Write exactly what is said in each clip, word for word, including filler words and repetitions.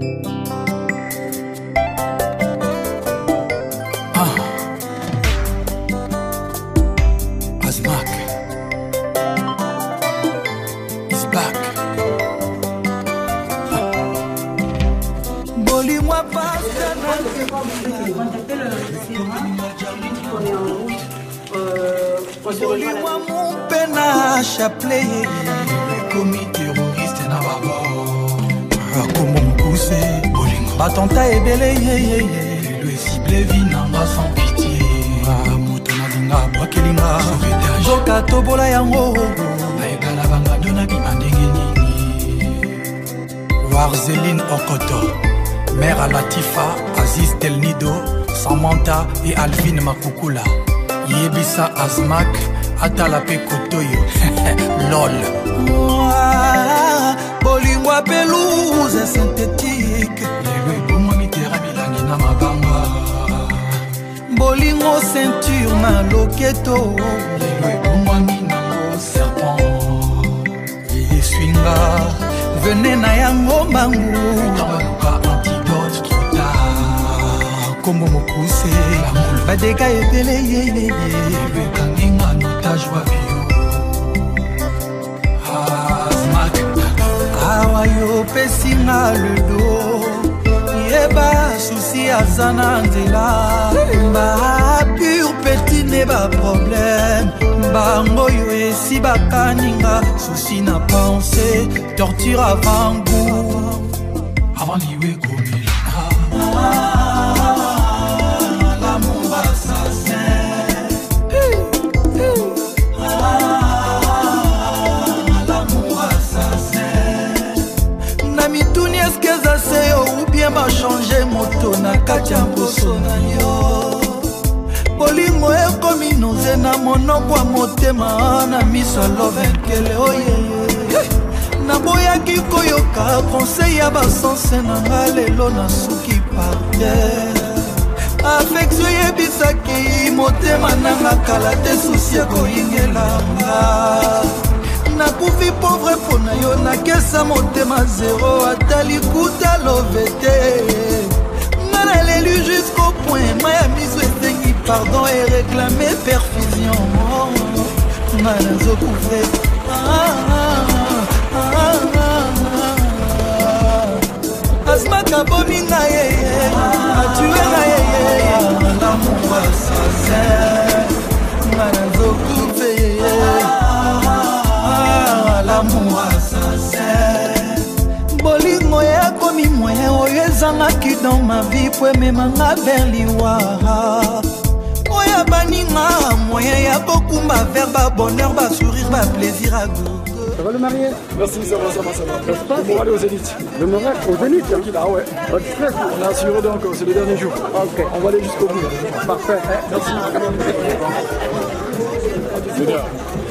Moi mon peine à chapeler le commis terroriste na babo comme mon poussé batanta et belé le ciblé vinanga sans pitié moto na linga bakelinga joka tobola yango baigala banga dona bimandenge nini Warzeline Okoto Mère à Latifa Aziz Telnido Samantha et Alvin Makukula Yebisa Azmak Atalape Kotoyo Lol Bolingwa pelouse synthétique Lelo ebongo mitera milangi na mabanga Bolingo ceinture na loketo Lelo ebongo minango serpent Yeswinga Venez na yango mangu antidote trop tard Kombo mokuse Badeka ebele yeye Bekanginga nota joie bio Azmak Awa yo pesinga le do Yeba souci azana nzela Ba pur petit ne ba problème Bango yo esi bakaninga Souci na pensée Torture avant goût Avant liwe komila ba changer moto na kati ya mposo na yo bolingo ekomi noze na monoko ya motema na miso love nkele oye naboyaki koyoka conseil ya basanse na nga lelo nasuki parte affektio yebisaki motema nanga kala te susi ekoyingelanga nakufi pauvre mpo na yo nakesa motema zero ata likuta love te nga nalelu jusqu'au point ma ya miso esengi pardon e réclame perfusion nga nazokuve Azmak abomi nga yeye atue nga yeye lamour assassin nga nazokuve l'amour assassin bolingo yakomi moyen oyo ezangaki dans ma vie po ememanga vers liwara oyo baninga moyen ya kokumba vers babonheur basourire baplaisir à gogo. Ça va le marier? Merci, ça va, ça va, ça va. Ça se passe? On va aller au Zénith. Le moral au Zénith? Tranquille, ah ouais. Pas de stress? On a assuré donc, c'est le dernier jour. Ok. On va aller jusqu'au bout. Parfait. Merci. C'est bien.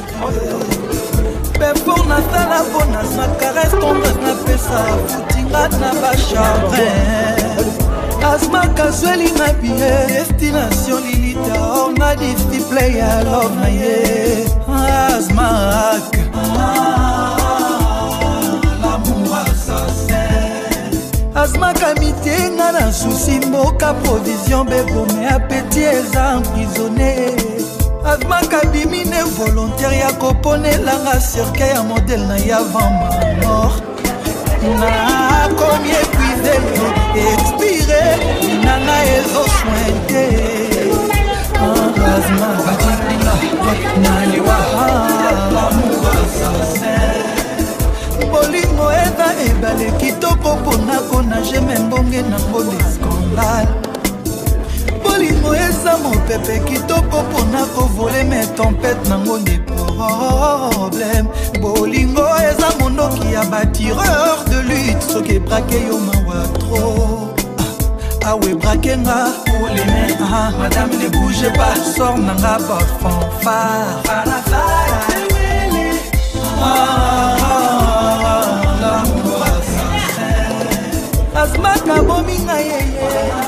Pour nasala po nasaka restondre napesa futinga na bachagrin Azmak azweli na bie destination lilita orna display ya love na ye Azmak l'amour assassin Azmak amitenga na susi mboka provision bebome apeti eza emprisonné Azmak abimine volontaire ya koponelanga cirque ya modèle na ya avant ma mort na komi épuisé expiré nanga ezo sointe Azmak naliwa l'amour assassin bolingo eza ebale kitoko mpona konage membonge nango de scandale bolingo eza mopepe kitoko mpona kovole me tempete nango nde problème bolingo eza mondoki ya batireur de lutte soki ebrake yo mawa tro awe brake nga oleme madame ne bouge pas sor nanga bafanfare l'amour assassin Azmak abomi nga yeye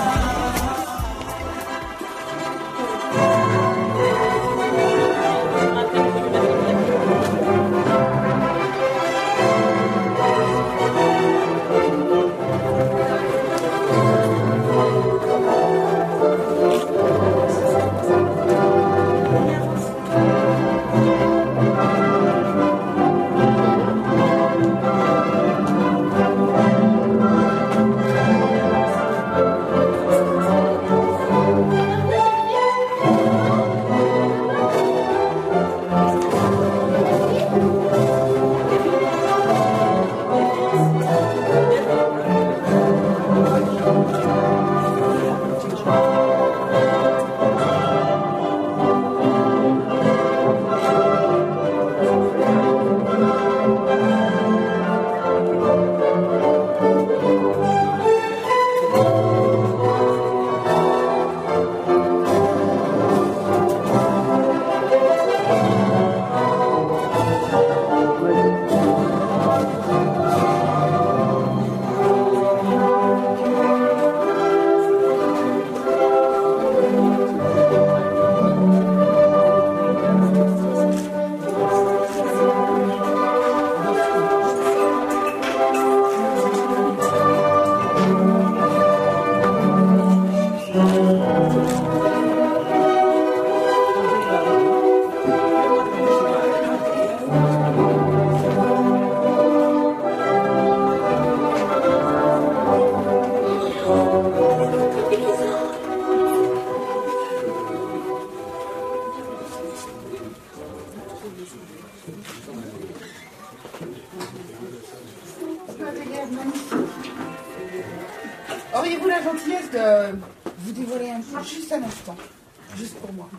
Auriez-vous la gentillesse de vous dévoiler un peu, juste un instant, juste pour moi.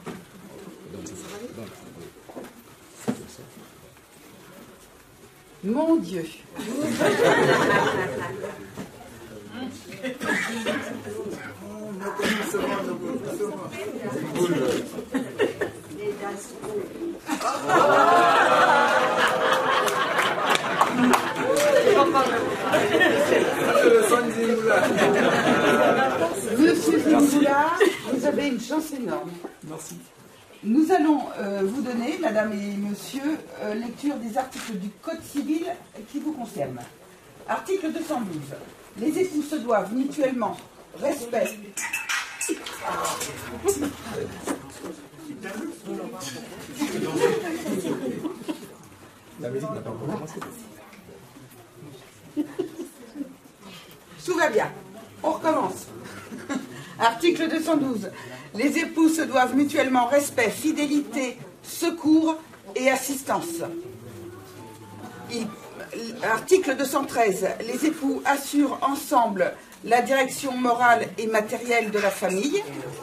Mon Dieu. Monsieur Zingula, vous avez une chance énorme. Merci. Nous allons euh, vous donner, madame et monsieur, euh, lecture des articles du Code civil qui vous concernent. Article deux cent douze. Les époux se doivent mutuellement respect. La musique n'a pas commencé. Tout va bien. On recommence. Article deux cent douze. Les époux se doivent mutuellement respect, fidélité, secours et assistance. Il- Article deux cent treize. Les époux assurent ensemble la direction morale et matérielle de la famille.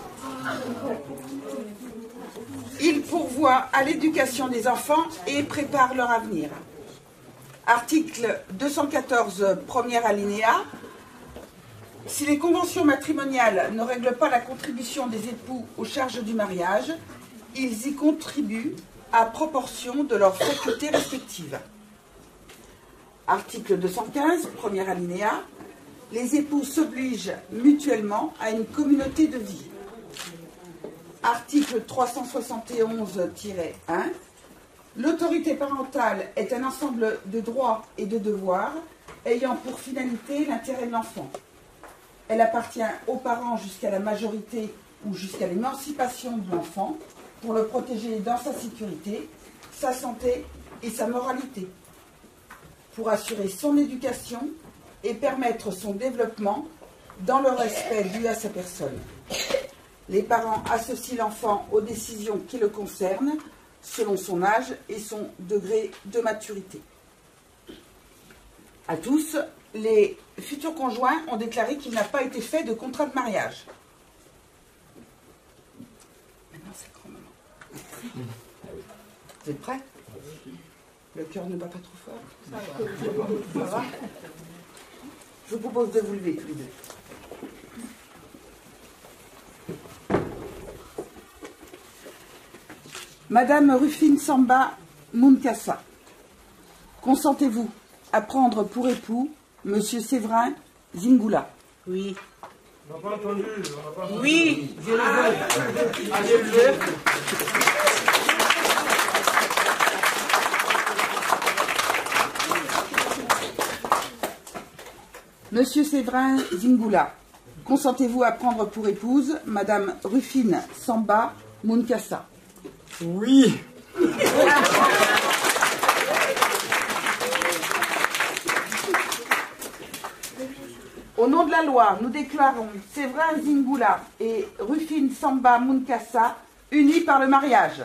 Ils pourvoient à l'éducation des enfants et préparent leur avenir. Article deux cent quatorze, premier alinéa. Si les conventions matrimoniales ne règlent pas la contribution des époux aux charges du mariage, ils y contribuent à proportion de leurs facultés respectives. Article deux cent quinze, premier alinéa. Les époux s'obligent mutuellement à une communauté de vie. Article trois cent soixante et onze tiret un. L'autorité parentale est un ensemble de droits et de devoirs ayant pour finalité l'intérêt de l'enfant. Elle appartient aux parents jusqu'à la majorité ou jusqu'à l'émancipation de l'enfant pour le protéger dans sa sécurité, sa santé et sa moralité, pour assurer son éducation et permettre son développement dans le respect dû à sa personne. Les parents associent l'enfant aux décisions qui le concernent selon son âge et son degré de maturité. À tous, les futurs conjoints ont déclaré qu'il n'a pas été fait de contrat de mariage. Maintenant, c'est grand-maman. Vous êtes prêts? Le cœur ne bat pas trop fort. Ça va? Je vous propose de vous lever tous les deux. Madame Rufine Samba Munkassa, consentez-vous à prendre pour époux Monsieur Séverin Zingula? Oui. On n'a pas entendu. On n'a pas Oui, je le veux. Ah, je le veux. Monsieur Séverin Zingula, consentez-vous à prendre pour épouse Madame Rufine Samba Munkassa? Oui. Au nom de la loi, nous déclarons Séverin Zingula et Rufine Samba Munkassa unis par le mariage.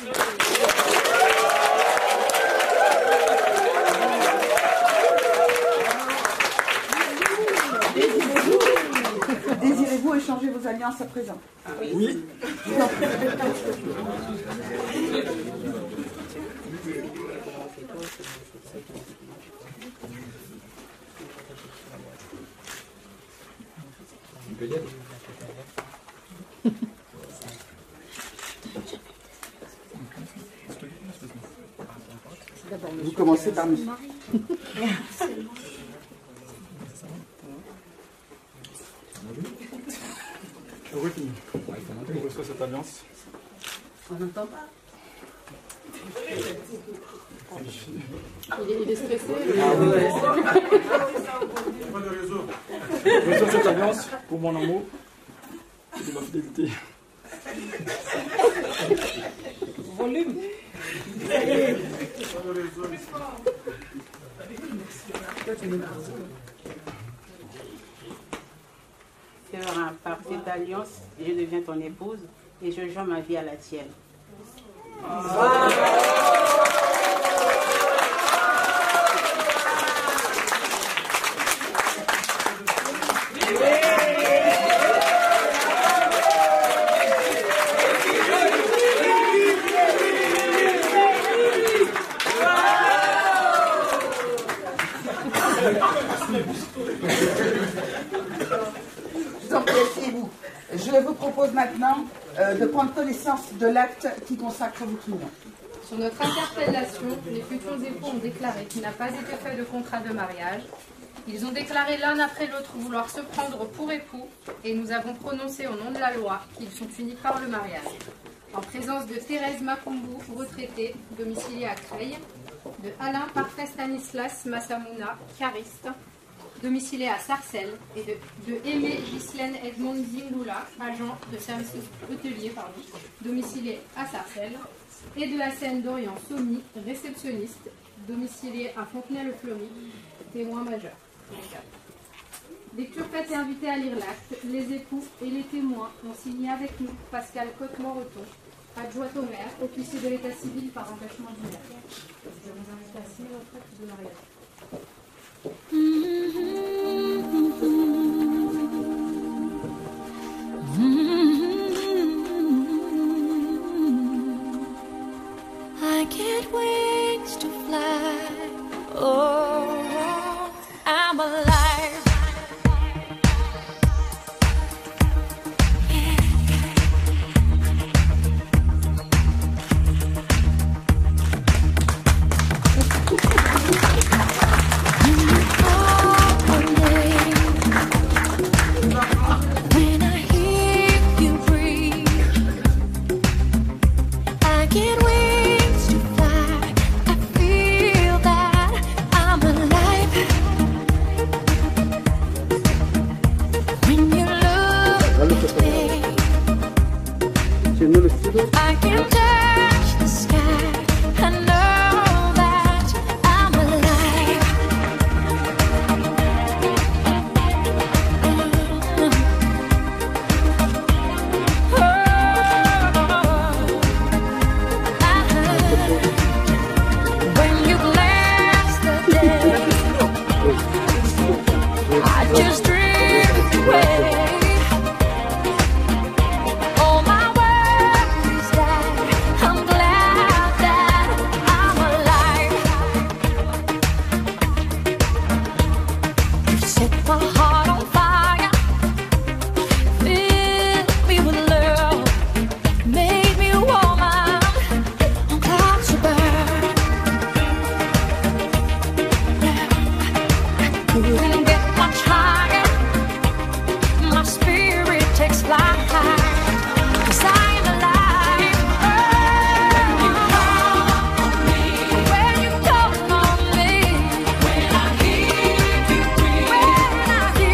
Désirez-vous Désirez-vous échanger vos alliances à présent? Oui. Vous commencez par nous. Rufine, on reçoit cette alliance. On n'entend pas. Il est, il est stressé. Je reçois cette alliance pour mon amour et ma fidélité. Volume. Séverin, par cette alliance, je deviens ton épouse et je joins ma vie à la tienne. vous en prie, asseyez-vous. Je vous propose maintenant euh, de prendre connaissance de l'acte qui consacre votre union. Sur notre interpellation, les futurs époux ont déclaré qu'il n'a pas été fait de contrat de mariage. Ils ont déclaré l'un après l'autre vouloir se prendre pour époux et nous avons prononcé au nom de la loi qu'ils sont unis par le mariage. En présence de Thérèse Makumbu, retraitée, domiciliée à Creil, de Alain Parfait Stanislas Massamouna, cariste, domicilié à Sarcelles, et de, de Aimé Ghislaine Edmond Zingula, agent de service hôtelier, pardon, domicilié à Sarcelles, et de Hassen Dorian Somi, réceptionniste, domicilié à Fontenay-le-Fleury, témoin majeur. Lecture faite et invité à lire l'acte, les époux et les témoins ont signé avec nous Pascal Cotte-Moreton, adjoint au maire, officier de l'état civil par empêchement du maire. Je vous invite à signer votre acte de mariage. I get wings to fly. Oh, I'm alive. I can touch the sky. I know that I'm alive. Oh, I, when you bless the day, I just drift away. I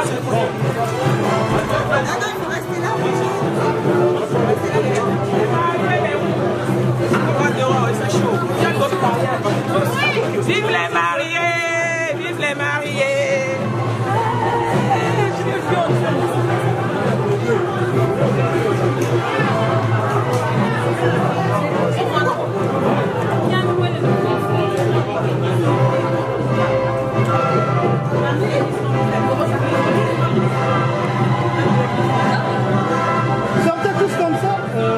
Vive les mariés! Vive les mariés! Sortez tous comme ça. Euh...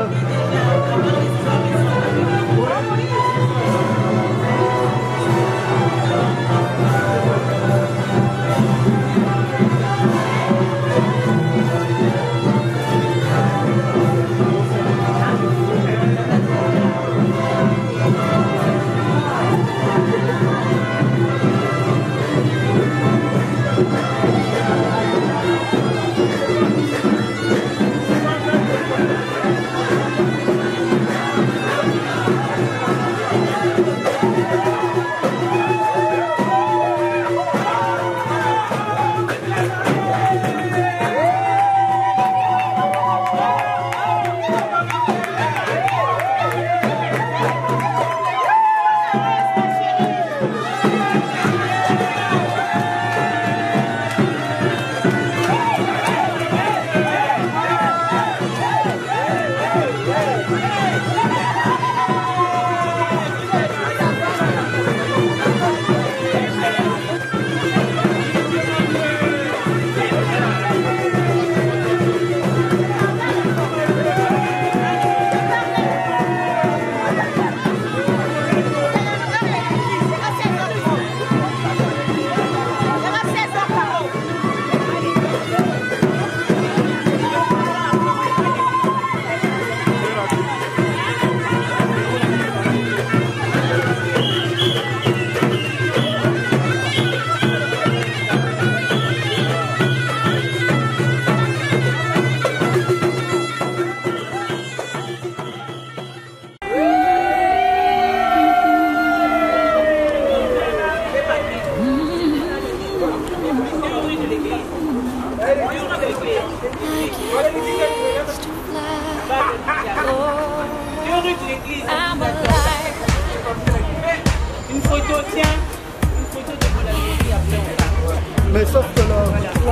Une photo, tiens. Une photo de mon ami après on va. Mais sauf que là...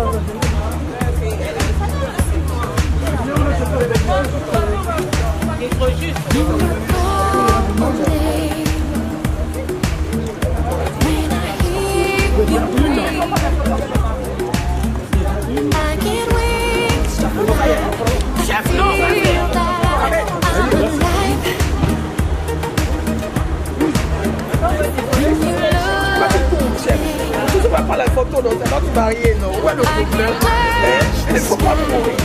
Il faut juste. Tu vas prendre la photo, donc c'est pas tout marié, non? Ouais, le problème. Il ne faut pas mourir.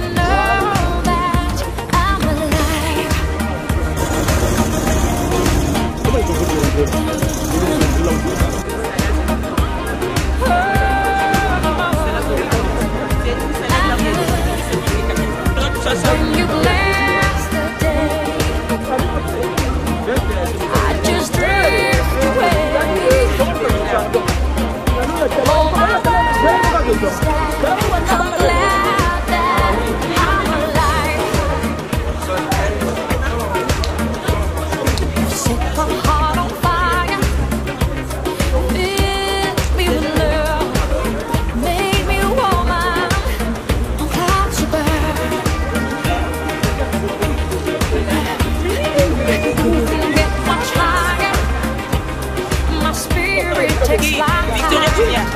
Victoria Julia.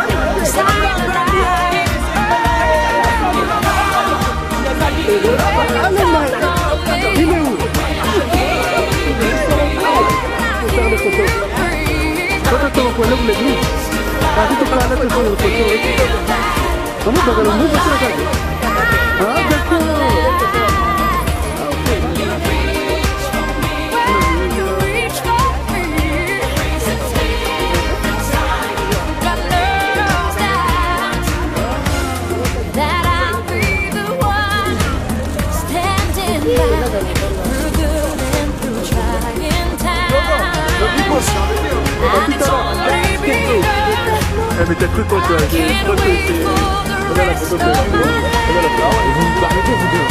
Il est où? Toi, tu vas l'église. Tu vas aller sur le côté. Comment tu vas le move sur la table? Ah, d'accord. Mais t'as cru quoi toi? J'ai cru que c'est... peu plus. Et vous me permettez, vous deux.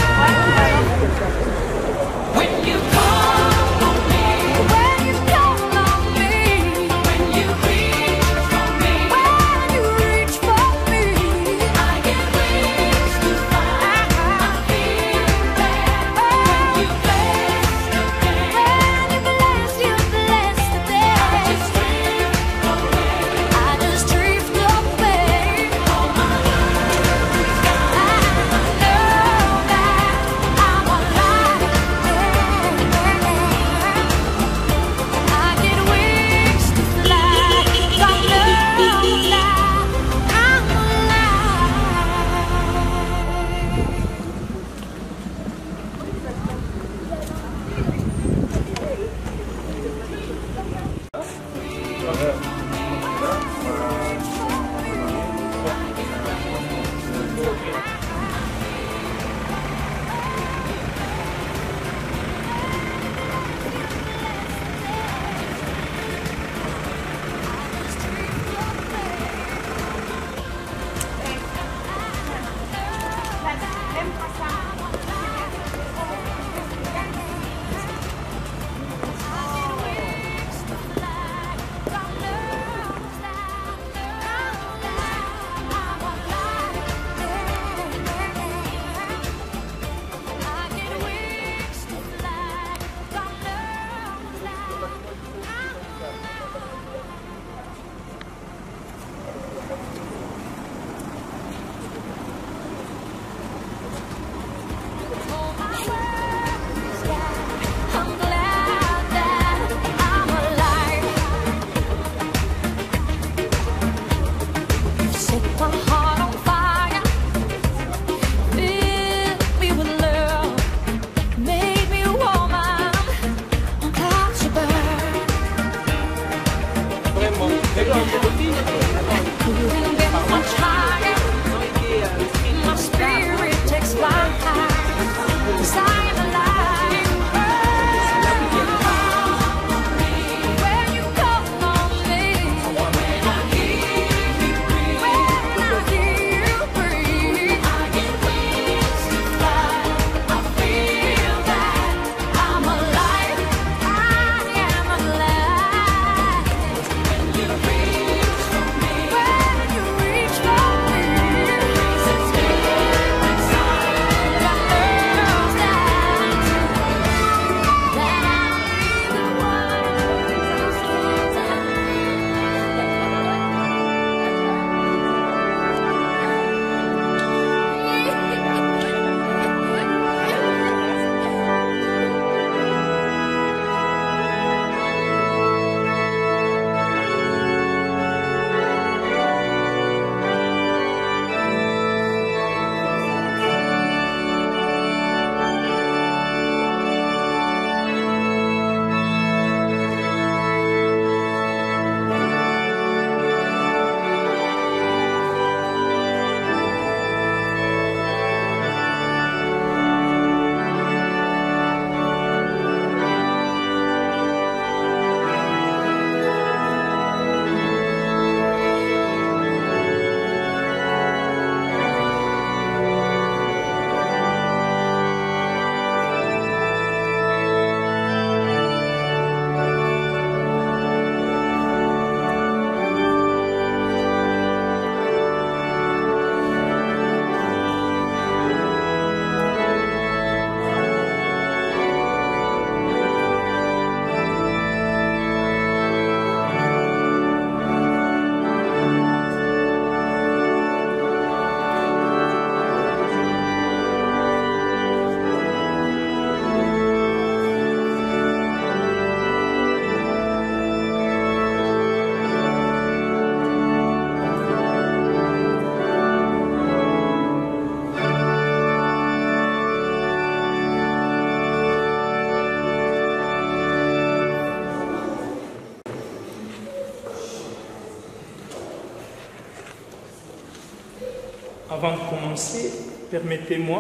Avant de commencer, permettez-moi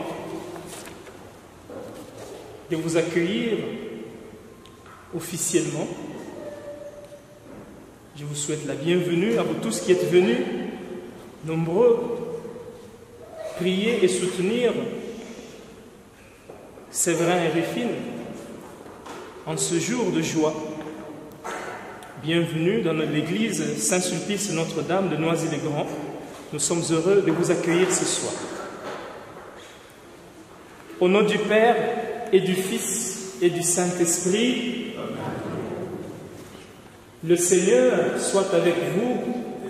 de vous accueillir officiellement. Je vous souhaite la bienvenue à vous tous qui êtes venus, nombreux, prier et soutenir Séverin et Rufine en ce jour de joie. Bienvenue dans l'église Saint-Sulpice Notre-Dame de Noisy-le-Grand. Nous sommes heureux de vous accueillir ce soir. Au nom du Père et du Fils et du Saint-Esprit, le Seigneur soit avec vous.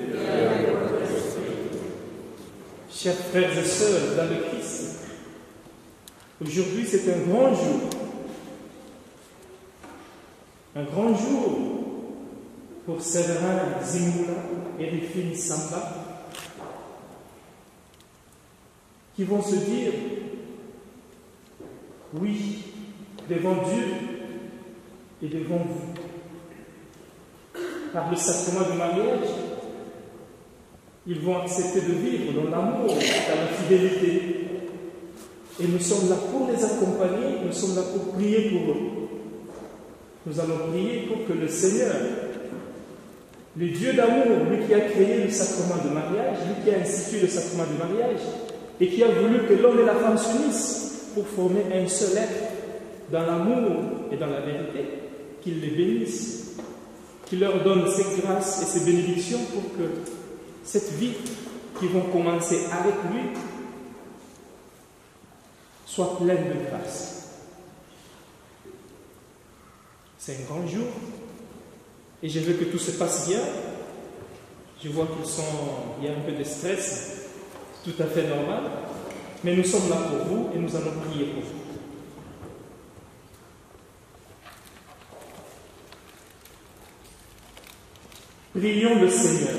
Chers frères et sœurs dans le Christ, aujourd'hui c'est un grand jour. Un grand jour pour Séverin Zimoula et Rufine Samba, qui vont se dire oui devant Dieu et devant vous. Par le sacrement du mariage, ils vont accepter de vivre dans l'amour, dans la fidélité. Et nous sommes là pour les accompagner, nous sommes là pour prier pour eux. Nous allons prier pour que le Seigneur, le Dieu d'amour, lui qui a créé le sacrement du mariage, lui qui a institué le sacrement du mariage, et qui a voulu que l'homme et la femme s'unissent pour former un seul être dans l'amour et dans la vérité, qu'il les bénisse, qu'il leur donne ses grâces et ses bénédictions pour que cette vie qui vont commencer avec lui soit pleine de grâce. C'est un grand jour et je veux que tout se passe bien. Je vois qu'il y a un peu de stress, c'est tout à fait normal, mais nous sommes là pour vous et nous allons prier pour vous. Prions le Seigneur.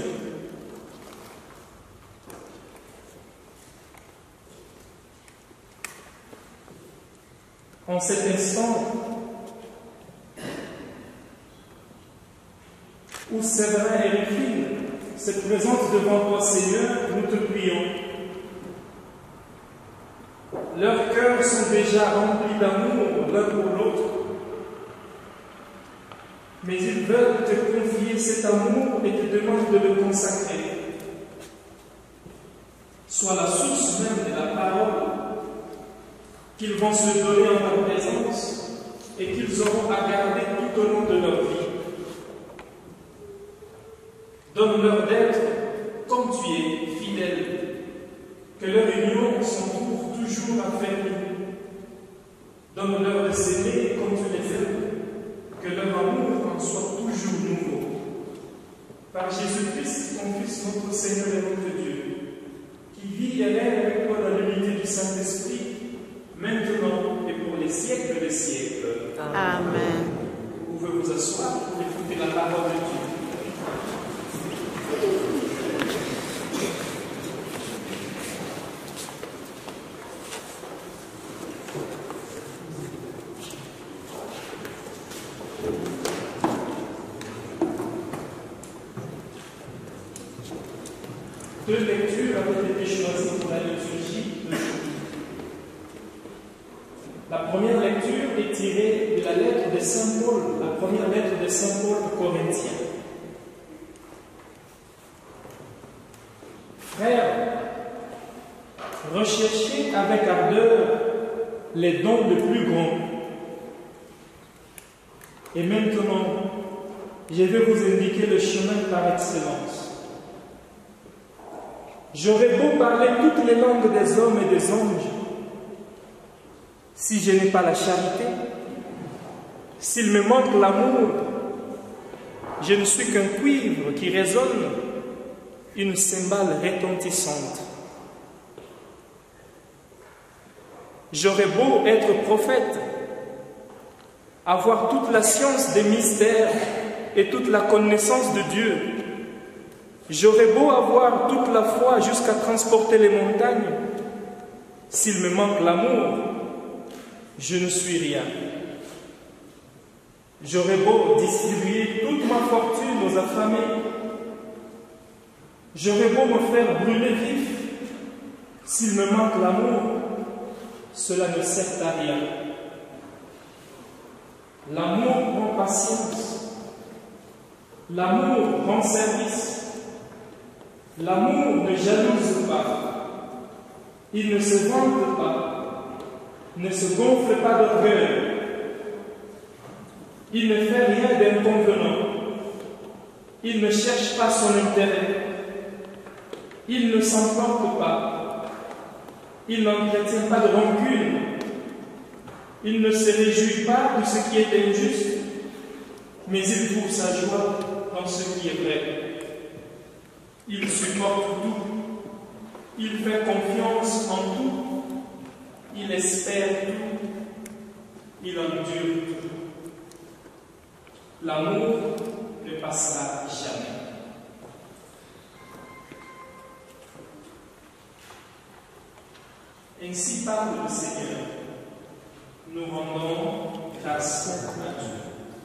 En cet instant où Séverin et Rufine se présentent devant toi, Seigneur, nous te prions. Leurs cœurs sont déjà remplis d'amour l'un pour l'autre, mais ils veulent te confier cet amour et te demandent de le consacrer. Sois la source même de la parole qu'ils vont se donner en ta présence et qu'ils auront à garder tout au long de leur vie. Donne-leur d'être comme tu es, fidèle, que leur union s'en trouve toujours affermie. Donne-leur de s'aimer comme tu les aimes, que leur amour en soit toujours nouveau. Par Jésus-Christ, ton Fils, notre Seigneur et notre Dieu, qui vit et règne avec toi dans l'unité du Saint-Esprit, maintenant et pour les siècles des siècles. Amen. Vous pouvez vous asseoir pour écouter la parole de Dieu. Deux lectures avaient été choisies pour la liturgie de aujourd'hui. La première lecture est tirée de la lettre de Saint Paul, la première lettre de Saint Paul aux Corinthiens. Frères, recherchez avec ardeur les dons les plus grands. Et maintenant, je vais vous indiquer le chemin par excellence. J'aurais beau parler toutes les langues des hommes et des anges, si je n'ai pas la charité, s'il me manque l'amour, je ne suis qu'un cuivre qui résonne, une cymbale retentissante. J'aurais beau être prophète, avoir toute la science des mystères et toute la connaissance de Dieu, j'aurais beau avoir toute la foi jusqu'à transporter les montagnes, s'il me manque l'amour, je ne suis rien. J'aurais beau distribuer toute ma fortune aux affamés, j'aurais beau me faire brûler vif, s'il me manque l'amour, cela ne sert à rien. L'amour rend patience, l'amour rend service, l'amour ne jalouse pas, Il ne se vante pas, ne se gonfle pas d'orgueil. Il ne fait rien d'inconvenant. Il ne cherche pas son intérêt. Il ne s'emporte pas. Il n'entretient pas de rancune. Il ne se réjouit pas de ce qui est injuste, mais il trouve sa joie dans ce qui est vrai. Il supporte tout. Il fait confiance en tout. Il espère tout. Il endure tout. L'amour ne passera jamais. Ainsi parle le Seigneur. Nous rendons grâce à Dieu.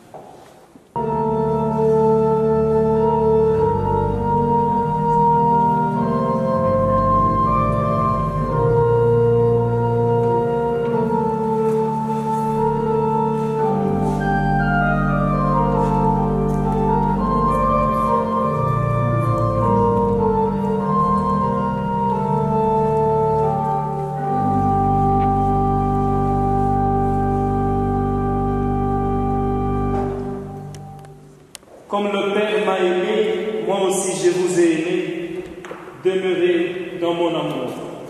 Comme le Père m'a aimé, moi aussi je vous ai aimé. Demeurez dans mon amour.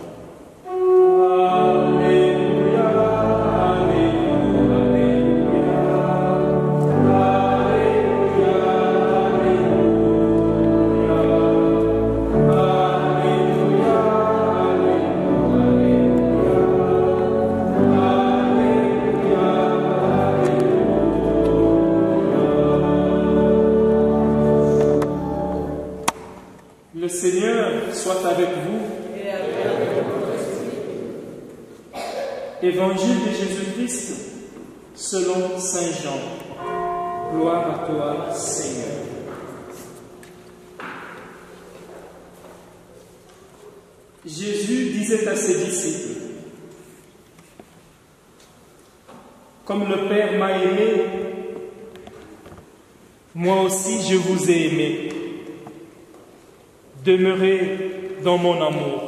Alléluia, Alléluia, Alléluia, Alléluia, Le Seigneur soit avec vous. Et avec votre esprit. Évangile de Jésus-Christ selon Saint Jean. Gloire à toi, Seigneur. Jésus disait à ses disciples: comme le Père m'a aimé, moi aussi je vous ai aimé. Demeurez dans mon amour.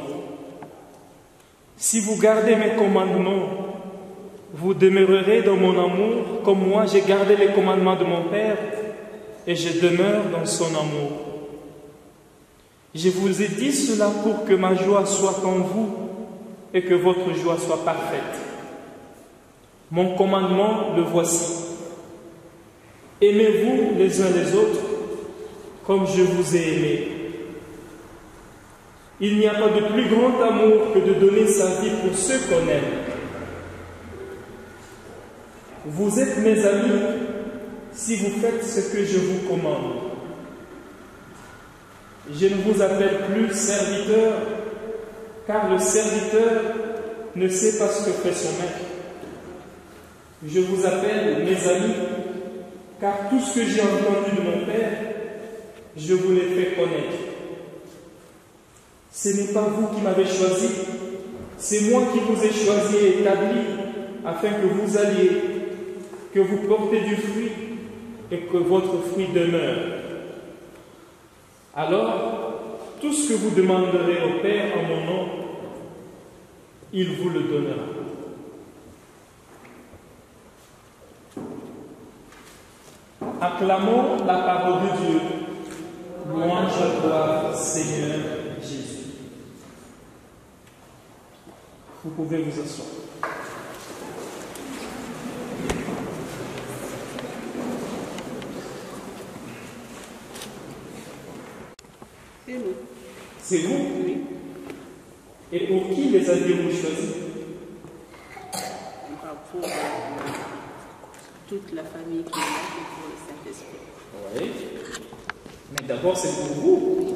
Si vous gardez mes commandements, vous demeurerez dans mon amour, comme moi j'ai gardé les commandements de mon Père et je demeure dans son amour. Je vous ai dit cela pour que ma joie soit en vous et que votre joie soit parfaite. Mon commandement, le voici. Aimez-vous les uns les autres comme je vous ai aimé. Il n'y a pas de plus grand amour que de donner sa vie pour ceux qu'on aime. Vous êtes mes amis si vous faites ce que je vous commande. Je ne vous appelle plus serviteur, car le serviteur ne sait pas ce que fait son maître. Je vous appelle mes amis, car tout ce que j'ai entendu de mon Père, je vous l'ai fait connaître. Ce n'est pas vous qui m'avez choisi, c'est moi qui vous ai choisi et établi, afin que vous alliez, que vous portez du fruit et que votre fruit demeure. Alors, tout ce que vous demanderez au Père en mon nom, il vous le donnera. Acclamons la parole de Dieu. Louange à toi, Seigneur Jésus. Vous pouvez vous asseoir. C'est nous. C'est vous? Oui. Et pour qui les aviez-vous choisis? Pour euh, toute la famille qui est là et pour le Saint-Esprit. Oui. Mais d'abord, c'est pour vous.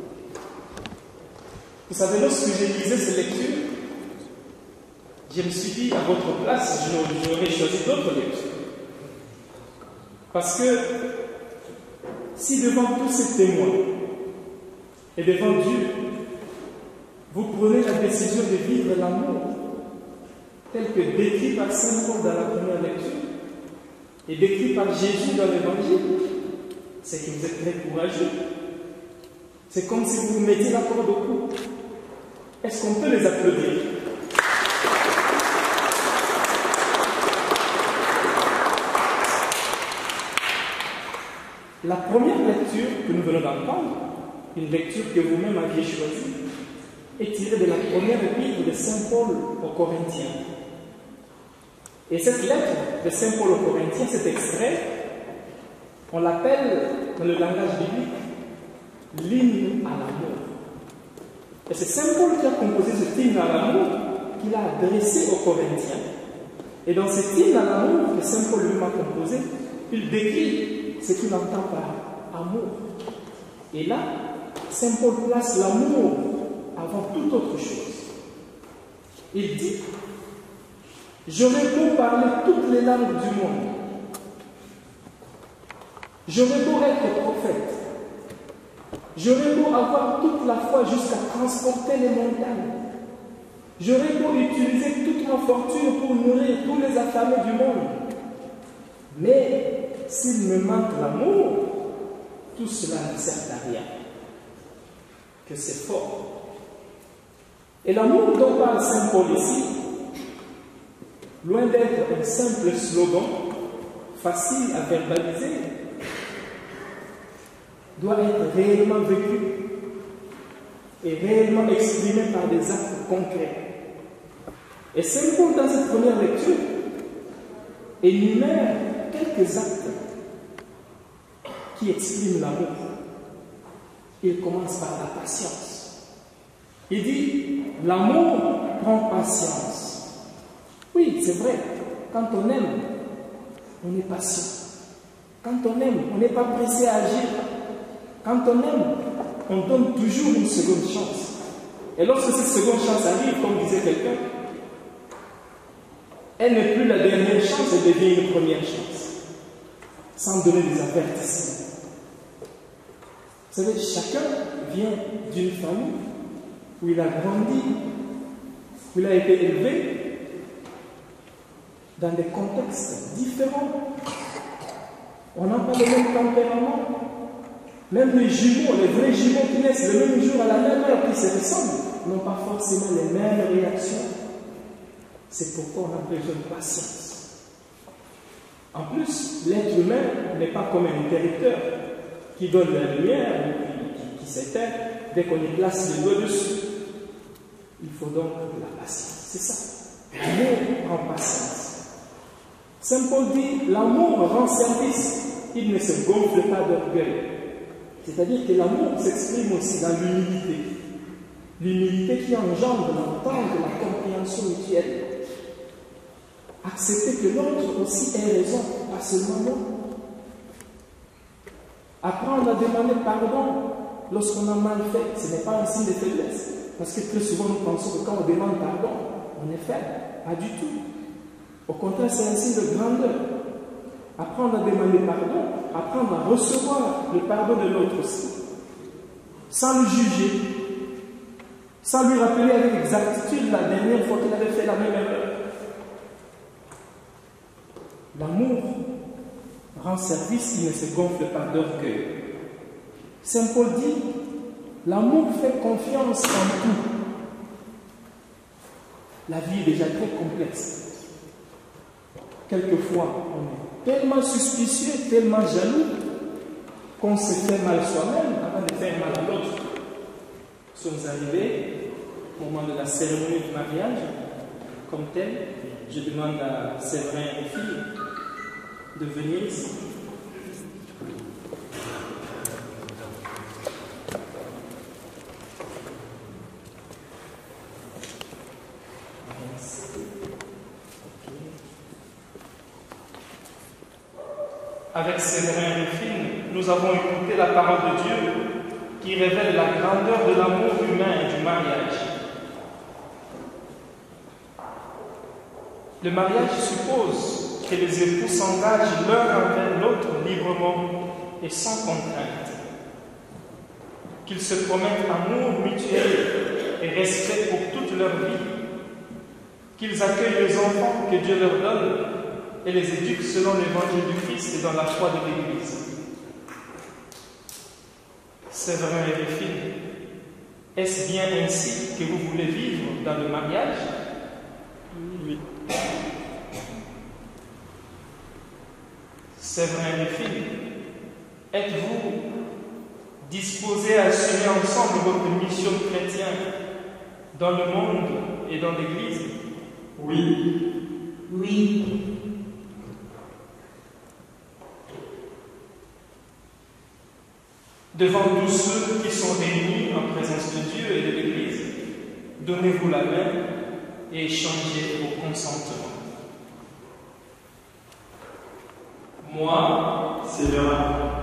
Vous savez, lorsque j'ai lisé ces lectures, je me suis dit, à votre place, j'aurais choisi d'autres lectures. Parce que, si devant tous ces témoins, et devant Dieu, vous prenez la décision de vivre l'amour, tel que décrit par Saint Paul dans la première lecture, et décrit par Jésus dans l'Évangile, c'est que vous êtes très courageux. C'est comme si vous vous mettiez la corde au cou. Est-ce qu'on peut les applaudir? La première lecture que nous venons d'entendre, une lecture que vous-même aviez choisie, est tirée de la première épître de Saint Paul aux Corinthiens. Et cette lettre de Saint Paul aux Corinthiens, cet extrait, on l'appelle dans le langage biblique l'hymne à l'amour. Et c'est Saint Paul qui a composé cet hymne à l'amour qu'il a adressé aux Corinthiens. Et dans cet hymne à l'amour que Saint Paul lui a composé, il décrit ce qu'il entend par amour. Et là, Saint Paul place l'amour avant toute autre chose. Il dit: j'aurais beau parler toutes les langues du monde, j'aurais beau être prophète, j'aurais beau avoir toute la foi jusqu'à transporter les montagnes, j'aurais beau utiliser toute ma fortune pour nourrir tous les affamés du monde, mais s'il me manque l'amour, tout cela ne sert à rien. Que c'est fort. Et l'amour dont parle Saint Paul ici, loin d'être un simple slogan, facile à verbaliser, doit être réellement vécu et réellement exprimé par des actes concrets. Et Saint Paul, dans cette première lecture, énumère quelques actes qui expriment l'amour. Il commence par la patience. Il dit: l'amour prend patience. Oui, c'est vrai, quand on aime, on est patient. Quand on aime, on n'est pas pressé à agir. Quand on aime, on donne toujours une seconde chance. Et lorsque cette seconde chance arrive, comme disait quelqu'un, elle n'est plus la dernière chance, elle devient une première chance. Sans donner des avertissements. Vous savez, chacun vient d'une famille où il a grandi, où il a été élevé dans des contextes différents. On n'a pas le même tempérament. Même les jumeaux, les vrais jumeaux qui naissent le même jour à la même heure, qui se ressemblent, n'ont pas forcément les mêmes réactions. C'est pourquoi on a besoin de patience. En plus, l'être humain n'est pas comme un interrupteur qui donne la lumière et qui, qui s'éteint dès qu'on y place les doigts dessus. Il faut donc de la patience. C'est ça. L'amour rend patience. Saint Paul dit: l'amour rend service, il ne se gonfle pas d'orgueil. C'est-à-dire que l'amour s'exprime aussi dans l'humilité. L'humilité qui engendre l'entente et la compréhension mutuelle. Accepter que l'autre aussi ait raison, pas seulement moi. Apprendre à demander pardon lorsqu'on a mal fait, ce n'est pas un signe de faiblesse. Parce que très souvent nous pensons que quand on demande pardon, on est faible. Pas du tout. Au contraire, c'est un signe de grandeur. Apprendre à demander pardon, apprendre à recevoir le pardon de l'autre aussi, sans le juger, sans lui rappeler avec exactitude la dernière fois qu'il avait fait la même erreur. L'amour rend service, il ne se gonfle pas d'orgueil. Saint Paul dit: l'amour fait confiance en tout. La vie est déjà très complexe. Quelquefois, on est tellement suspicieux, tellement jaloux, qu'on se fait mal soi-même avant de faire mal à l'autre. Nous sommes arrivés au moment de la cérémonie du mariage. Comme tel, je demande à Séverin et filles de venir ici. Avec Séverin et filles, nous avons écouté la parole de Dieu qui révèle la grandeur de l'amour humain et du mariage. Le mariage suppose que les époux s'engagent l'un envers l'autre librement et sans contrainte, qu'ils se promettent amour mutuel et respect pour toute leur vie, qu'ils accueillent les enfants que Dieu leur donne et les éduquent selon l'évangile du Christ et dans la foi de l'Église. Séverin et les filles, est-ce bien ainsi que vous voulez vivre dans le mariage? Oui. Séverin et les filles, Êtes-vous disposés à assumer ensemble votre mission de chrétien dans le monde et dans l'Église? Oui. Oui. Devant tous ceux qui sont réunis en présence de Dieu et de l'Église, donnez-vous la main et échangez vos consentements. Moi, Seigneur,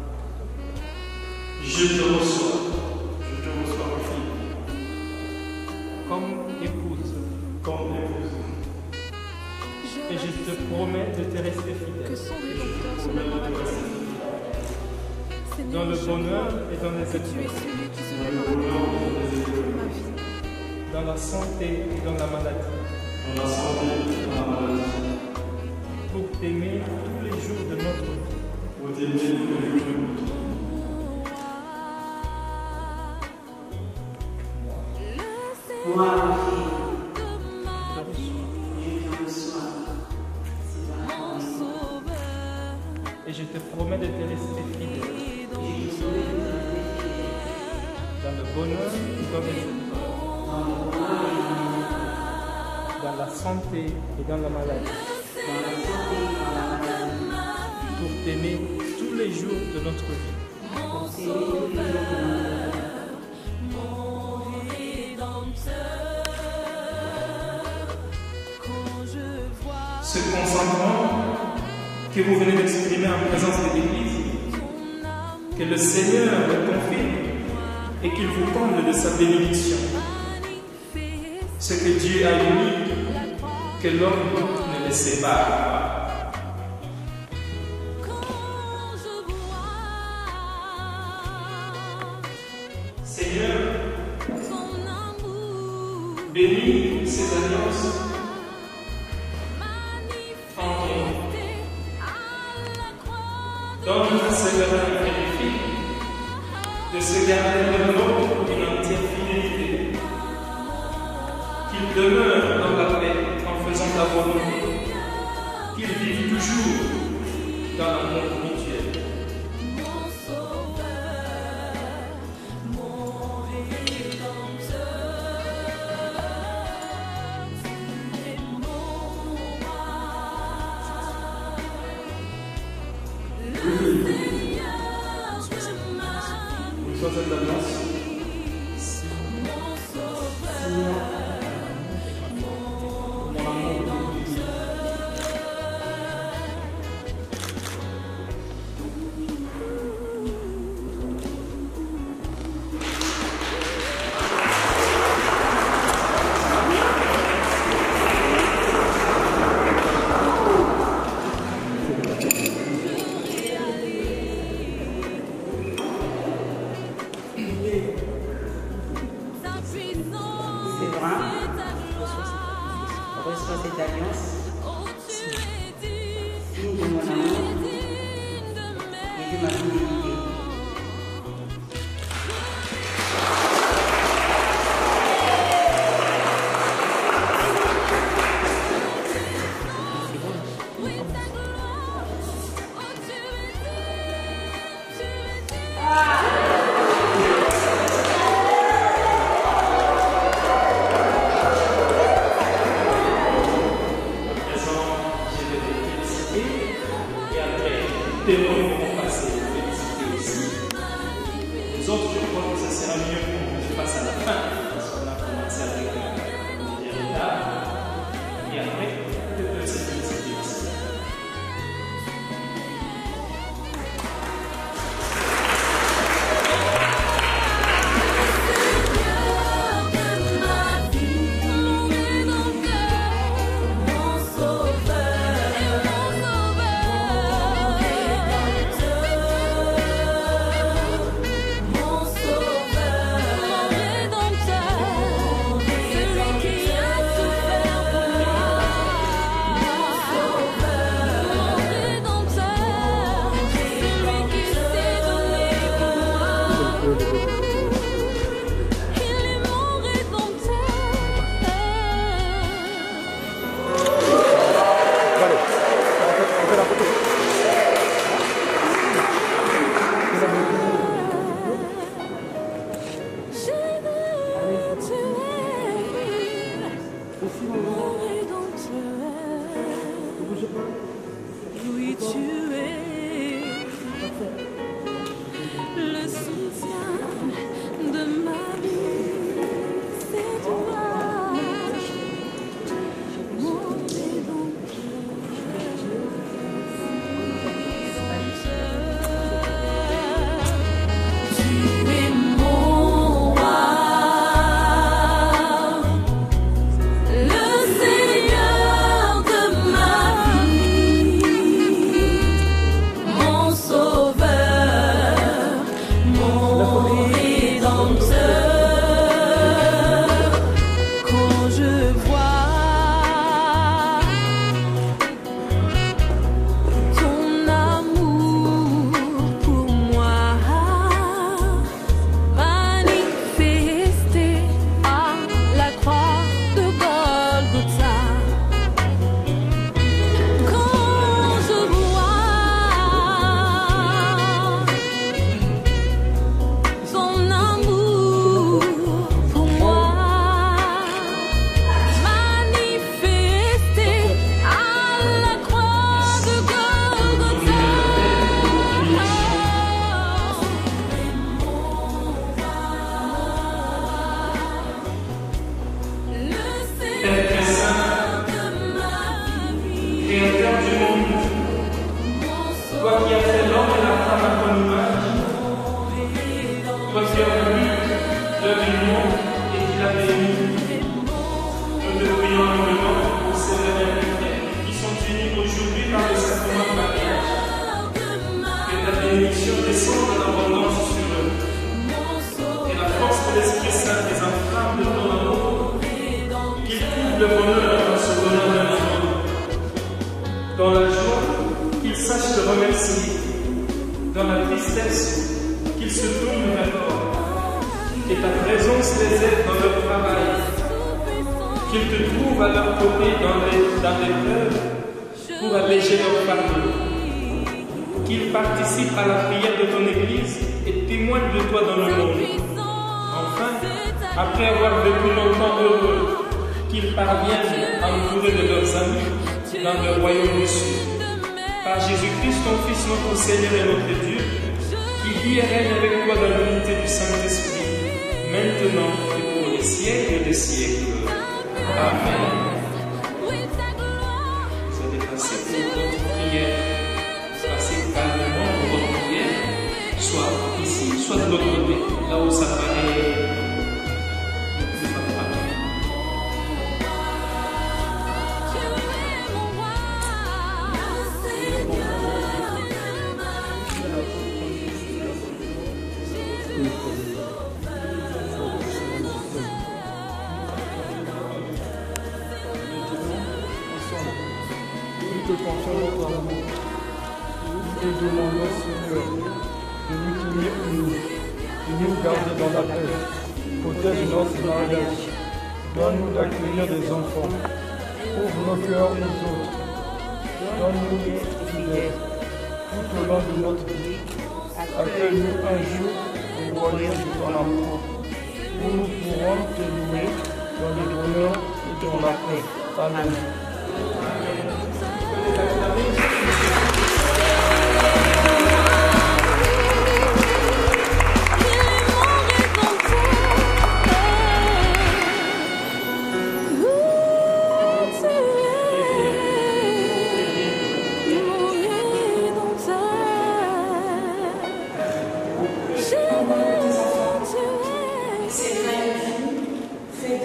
je te reçois. Je te reçois, ma fille. comme épouse, Comme épouse. et je te promets de te rester Que fidèle son Rédempteur soit la dans le bonheur et dans les que tu es épreuves, celui qui se lèvera pour ma vie. dans la santé et dans la maladie, Dans la santé et dans la maladie. pour t'aimer tous les jours de notre vie. Pour t'aimer tous les jours de notre vie. Moi, ma fille, Je te reçois. je te reçois. C'est vraiment Et je te promets de te rester fidèle je te promets de te rester fidèle dans le bonheur et dans les épreuves, dans le bonheur et dans la santé et dans la maladie, dans la santé et dans la maladie, pour t'aimer tous les jours de notre vie. pour t'aimer tous les jours de notre vie. Ce consentement que vous venez d'exprimer en présence de l'Église, que le Seigneur le confirme et qu'il vous comble de sa bénédiction. Ce que Dieu a uni, que l'homme ne le sépare pas. Seigneur, bénis ces alliances. Donne à ces garants et les filles de se garder de l'autre d'une entière fidélité, qu'ils demeurent dans la paix en faisant ta volonté, qu'ils vivent toujours dans l'amour mutuel. Reçois cette alliance. Reçois cette alliance, signe de mon amour et de ma fidélité. Tes mots vont passer, féliciter. Ici, maman. Ne bougez pas. Oui, tu es le soutien de ma vie, c'est toi, mon rédempteur. Tu es mon roi, le Seigneur de ma vie, mon sauveur, mon rédempteur. Quand je vois ton amour pour moi manifesté à la croix de Golgotha, quand je vois son amour pour moi manifesté à la croix de Golgotha, le Seigneur de ma vie, Créateur du monde, toi qui as fait l'homme et la femme à ton image, toi qui as voulu leur union et qui l'as béni, nous te prions humblement pour ces frères qui sont unis aujourd'hui par le sacrement de mariage. Que ta bénédiction descende en abondance sur eux. Et la force de l'Esprit Saint les enflamme de ton amour, qu'ils trouvent le bonheur dans ce bonheur de l'amour. Dans la joie, qu'ils sachent te remercier. Dans la tristesse, qu'ils se tournent vers toi. Et ta présence les aide dans leur travail. Qu'ils te trouvent à leur côté dans les, dans les pleurs pour alléger leur fardeau. Qu'ils participent à la prière de ton Église et témoignent de toi dans le monde. Enfin, après avoir vécu longtemps heureux, qu'ils parviennent à entourer de leurs amis dans le royaume du Sud. Par Jésus-Christ, ton Fils, notre Seigneur et notre Dieu, qui vit et règne avec toi dans l'unité du Saint-Esprit, maintenant et pour les siècles des siècles. Amen. Vous allez passer pour votre prière. Passez calmement pour votre prière, soit ici, soit de l'autre côté, là où ça paraît plus favorable. Nous te confions notre amour. Nous te demandons, Seigneur, de nous tenir unis, de nous garder dans la paix. Protège notre mariage. Donne-nous d'accueillir des enfants. Ouvre nos cœurs aux autres. Donne-nous d'être fidèles tout au long de notre vie. Accueille-nous un jour au royaume de ton amour, où nous pourrons te louer dans le bonheur et dans la paix. Amen.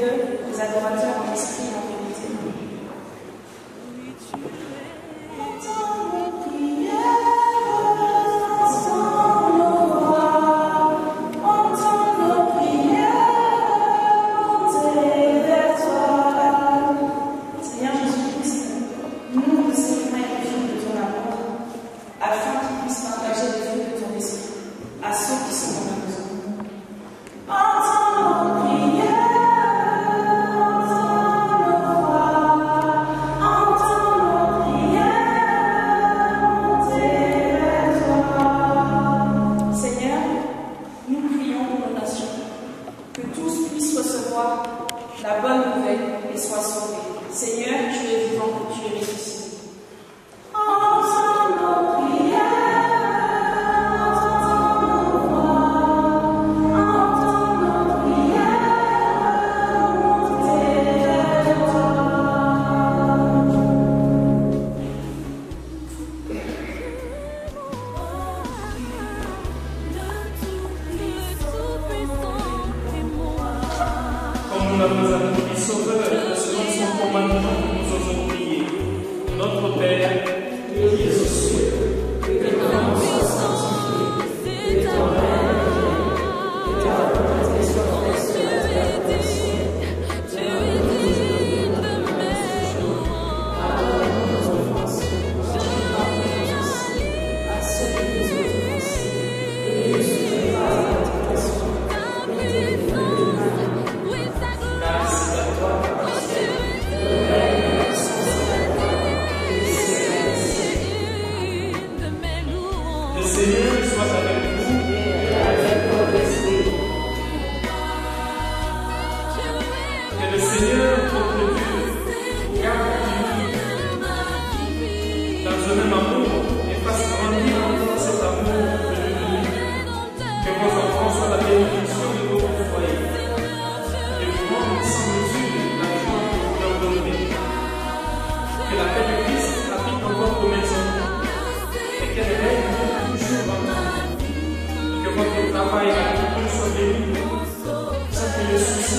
Adorateurs en esprit et en vérité.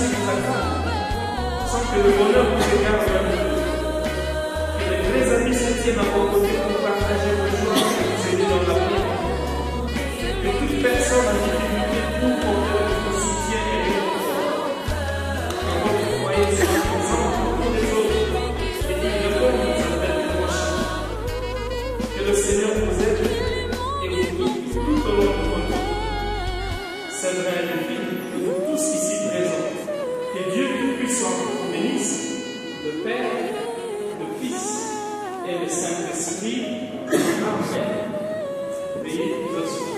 sur ta table, sans que le bonheur vous écarte vers nous. Que les vrais amis se tiennent à vos côtés pour partager vos joies et vous aider dans la vie. Que toute personne en difficulté trouve au cœur de soutien et de confort. Que votre foyer se représente pour les autres et qu'il réponde aux appels du prochain. Que le Seigneur vous aide et vous guide tout au long de votre vie. Sœurs et filles, nous tous ici présents, que Dieu Tout-Puissant vous bénisse, le Père, le Fils et le Saint-Esprit. Amen. Veuillez vous asseoir.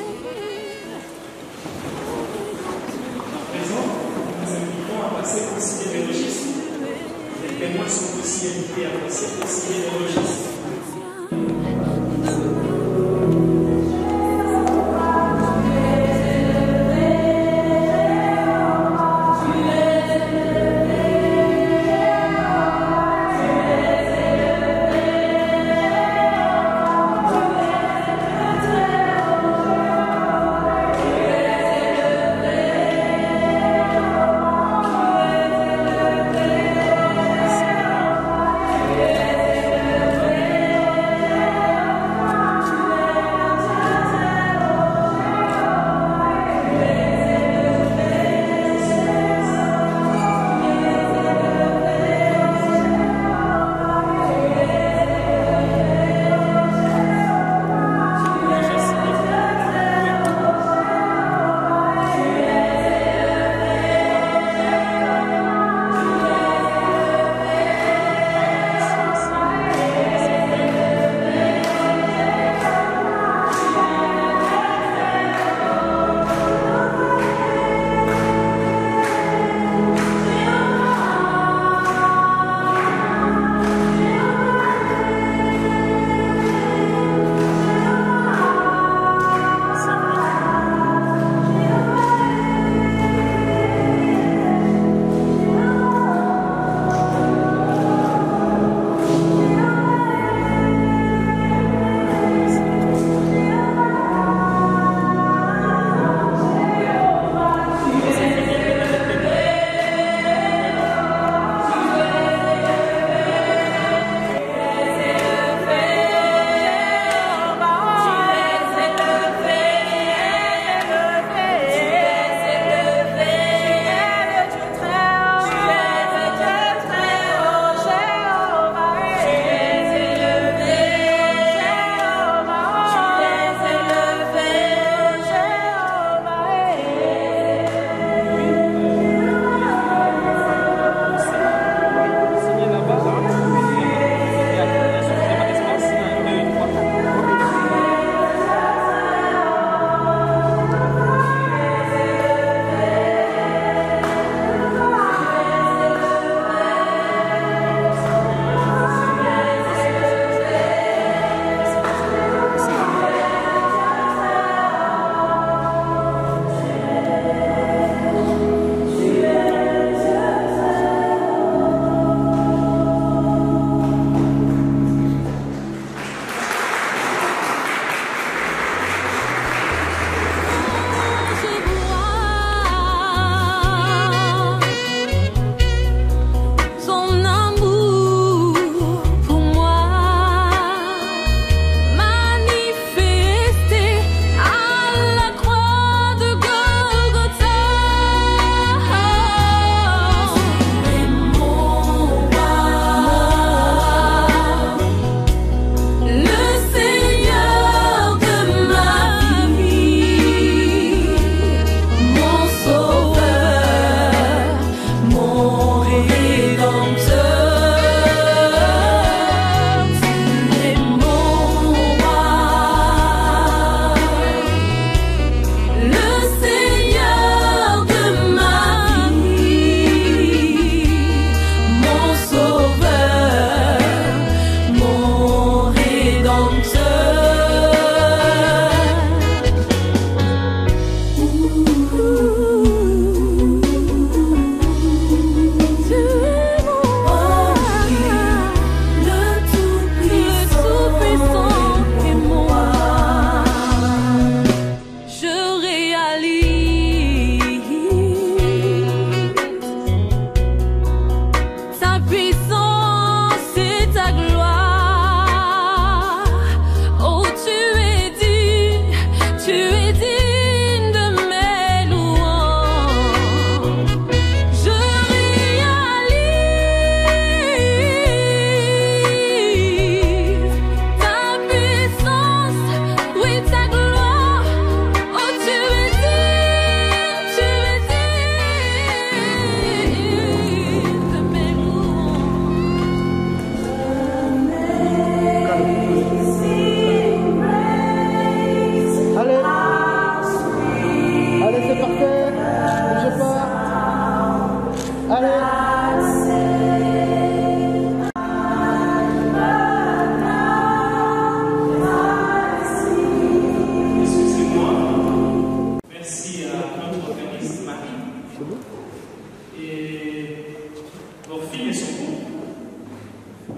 À présent, nous invitons à passer au signer les registres. Les témoins sont aussi invités à passer au signer les registres. Thank you.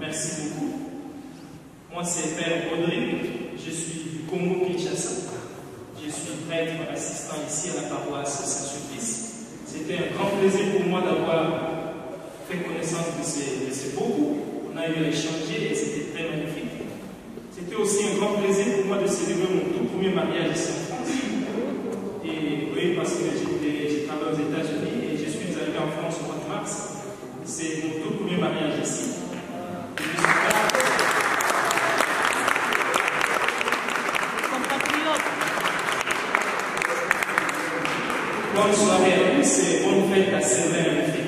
Merci beaucoup. Moi, c'est Père Audrey. Je suis du Congo-Kinshasa. Je suis prêtre assistant ici à la paroisse Saint-Sulpice. C'était un grand plaisir pour moi d'avoir fait connaissance de ces, de ces beaux groupes. On a eu à échanger et c'était très magnifique. C'était aussi un grand plaisir pour moi de célébrer mon tout premier mariage ici en France. Et oui, parce que j'ai travaillé aux États-Unis et je suis arrivé en France au mois de mars. C'est mon tout premier mariage ici. Bonne soirée à tous et bonne fête à Sylvain et mes filles.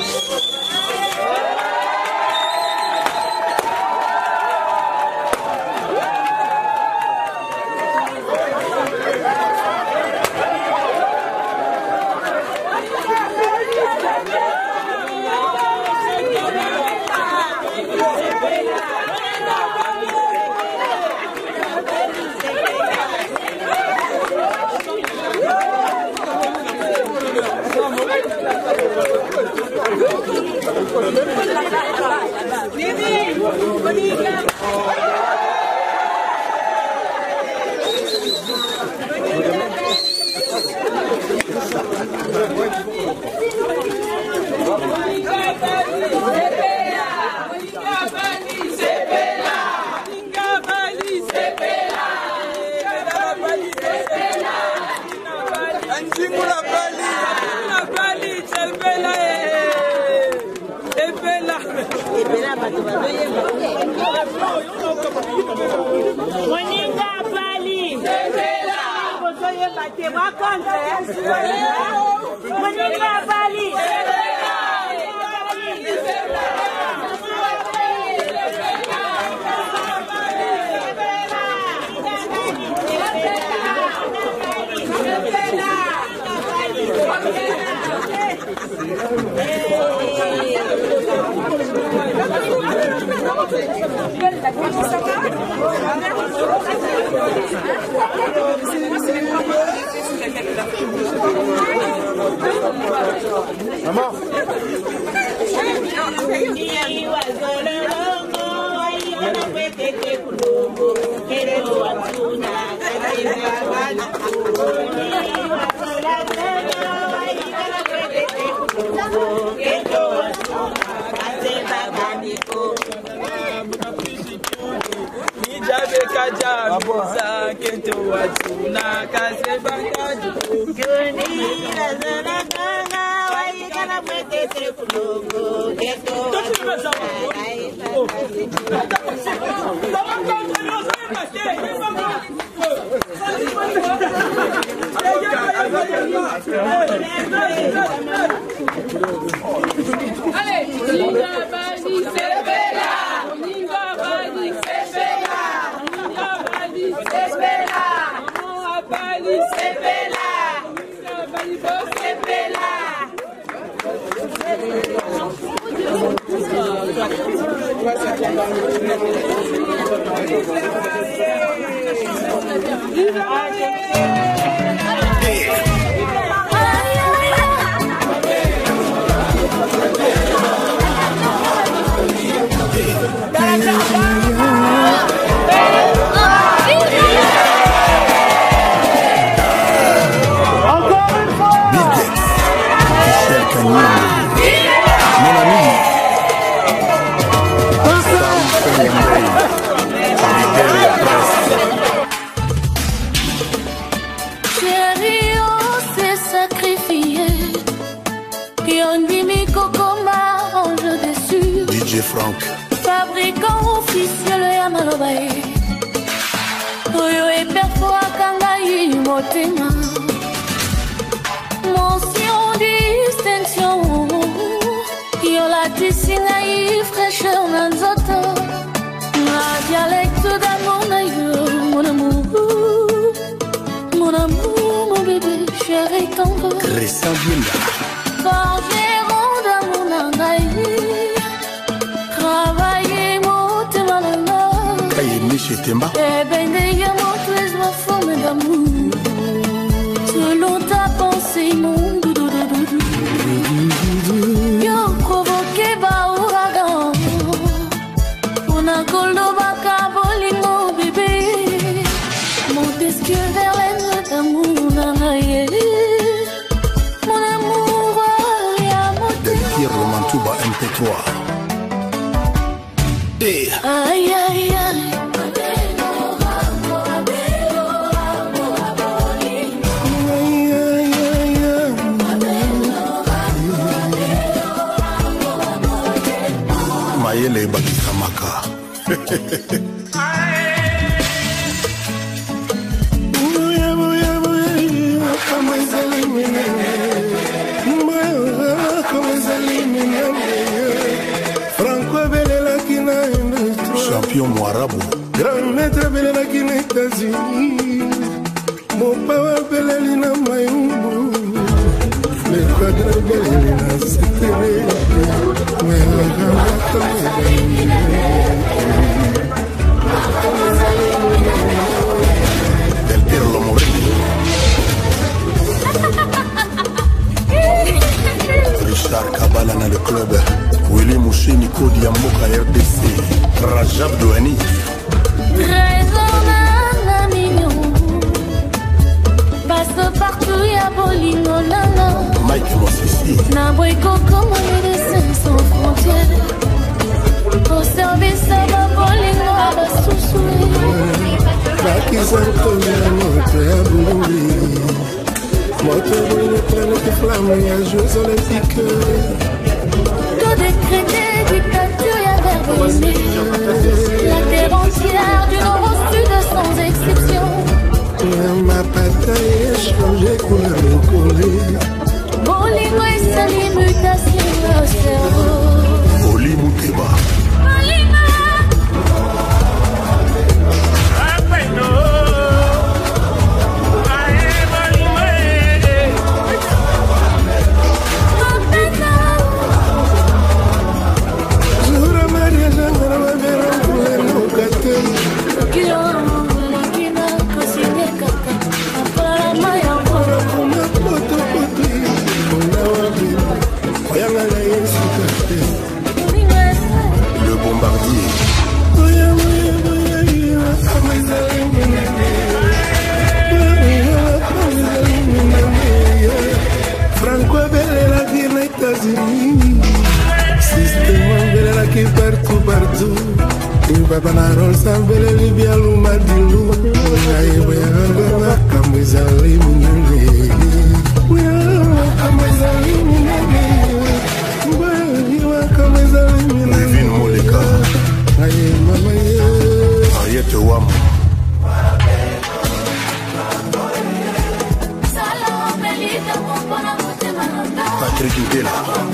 Moninga Bali. Moninga Bali. Maman. Allez, Moninga Bali, c'est Bella. Moninga Bali, c'est Bella. Moninga Bali, c'est Bella. Moninga Bali, c'est Bella. Moninga Bali, c'est Bella. Chérie, on s'est sacrifié. Yondimi Kokoma, ange déçu. D J Frank. Fabricant officiel ya malobae. Oyo e perfora kangai motema. Mention distinction. Yo la tisingai fraîcheur na nzoto. Ma dialecte d'amour na yo, mon amour. Mon amour, mon bébé, chéri tendre. Christian Bienda. Forgeron d'amour nangaï. Travailler mon témalala. Kayemi chez Temba. Eh ben, d'ailleurs, mon tu es ma forme d'amour. Selon ta pensée, mon doudou doudou. Yo provoqué ba ouragan. On a collo baka bolingo bébé. Montesquieu vers l'aine d'amour nanaye. Mon amour, ya moté. Pierre Romantouba M P trois. Et Aïe aïe aïe. Mayele Bakisamaka. Come champion Mwarabu. Grand maître belelaki na États-Unis, mopawa beleli na Mayumbu, le padre beleli na Setere, Del Pirlo Morelli. Richard Kabala dans le club. Willy Mouché, Nico Diamboka R D C. Rajab Douani. Raisonnable mignon. Passe partout, y'a Bolingo Nana. Mike Mossisi. Naboy Coco, mon dessin sans frontières. Au service, ça va Bolingo à la sous-soué. Baki Santo, y'a notre Abouli. Moto brûle, planète flamme, y'a Jeux Olympiques. Tout décrété, dictature, y'a verbe. La terre entière du nord au sud sans exception. Ma bataille est changée, couleur de collée. Bolingo et sa mutation au cerveau. Oli Mouteba. Le bombardier. Franco belelaki na États-Unis, système belelaki partout partout. Papa na Rolsa beleli bialu madilu, ngai boyanga kamwe zali munene. Levin Moleka. Ariette Wam. Patrick Ndela.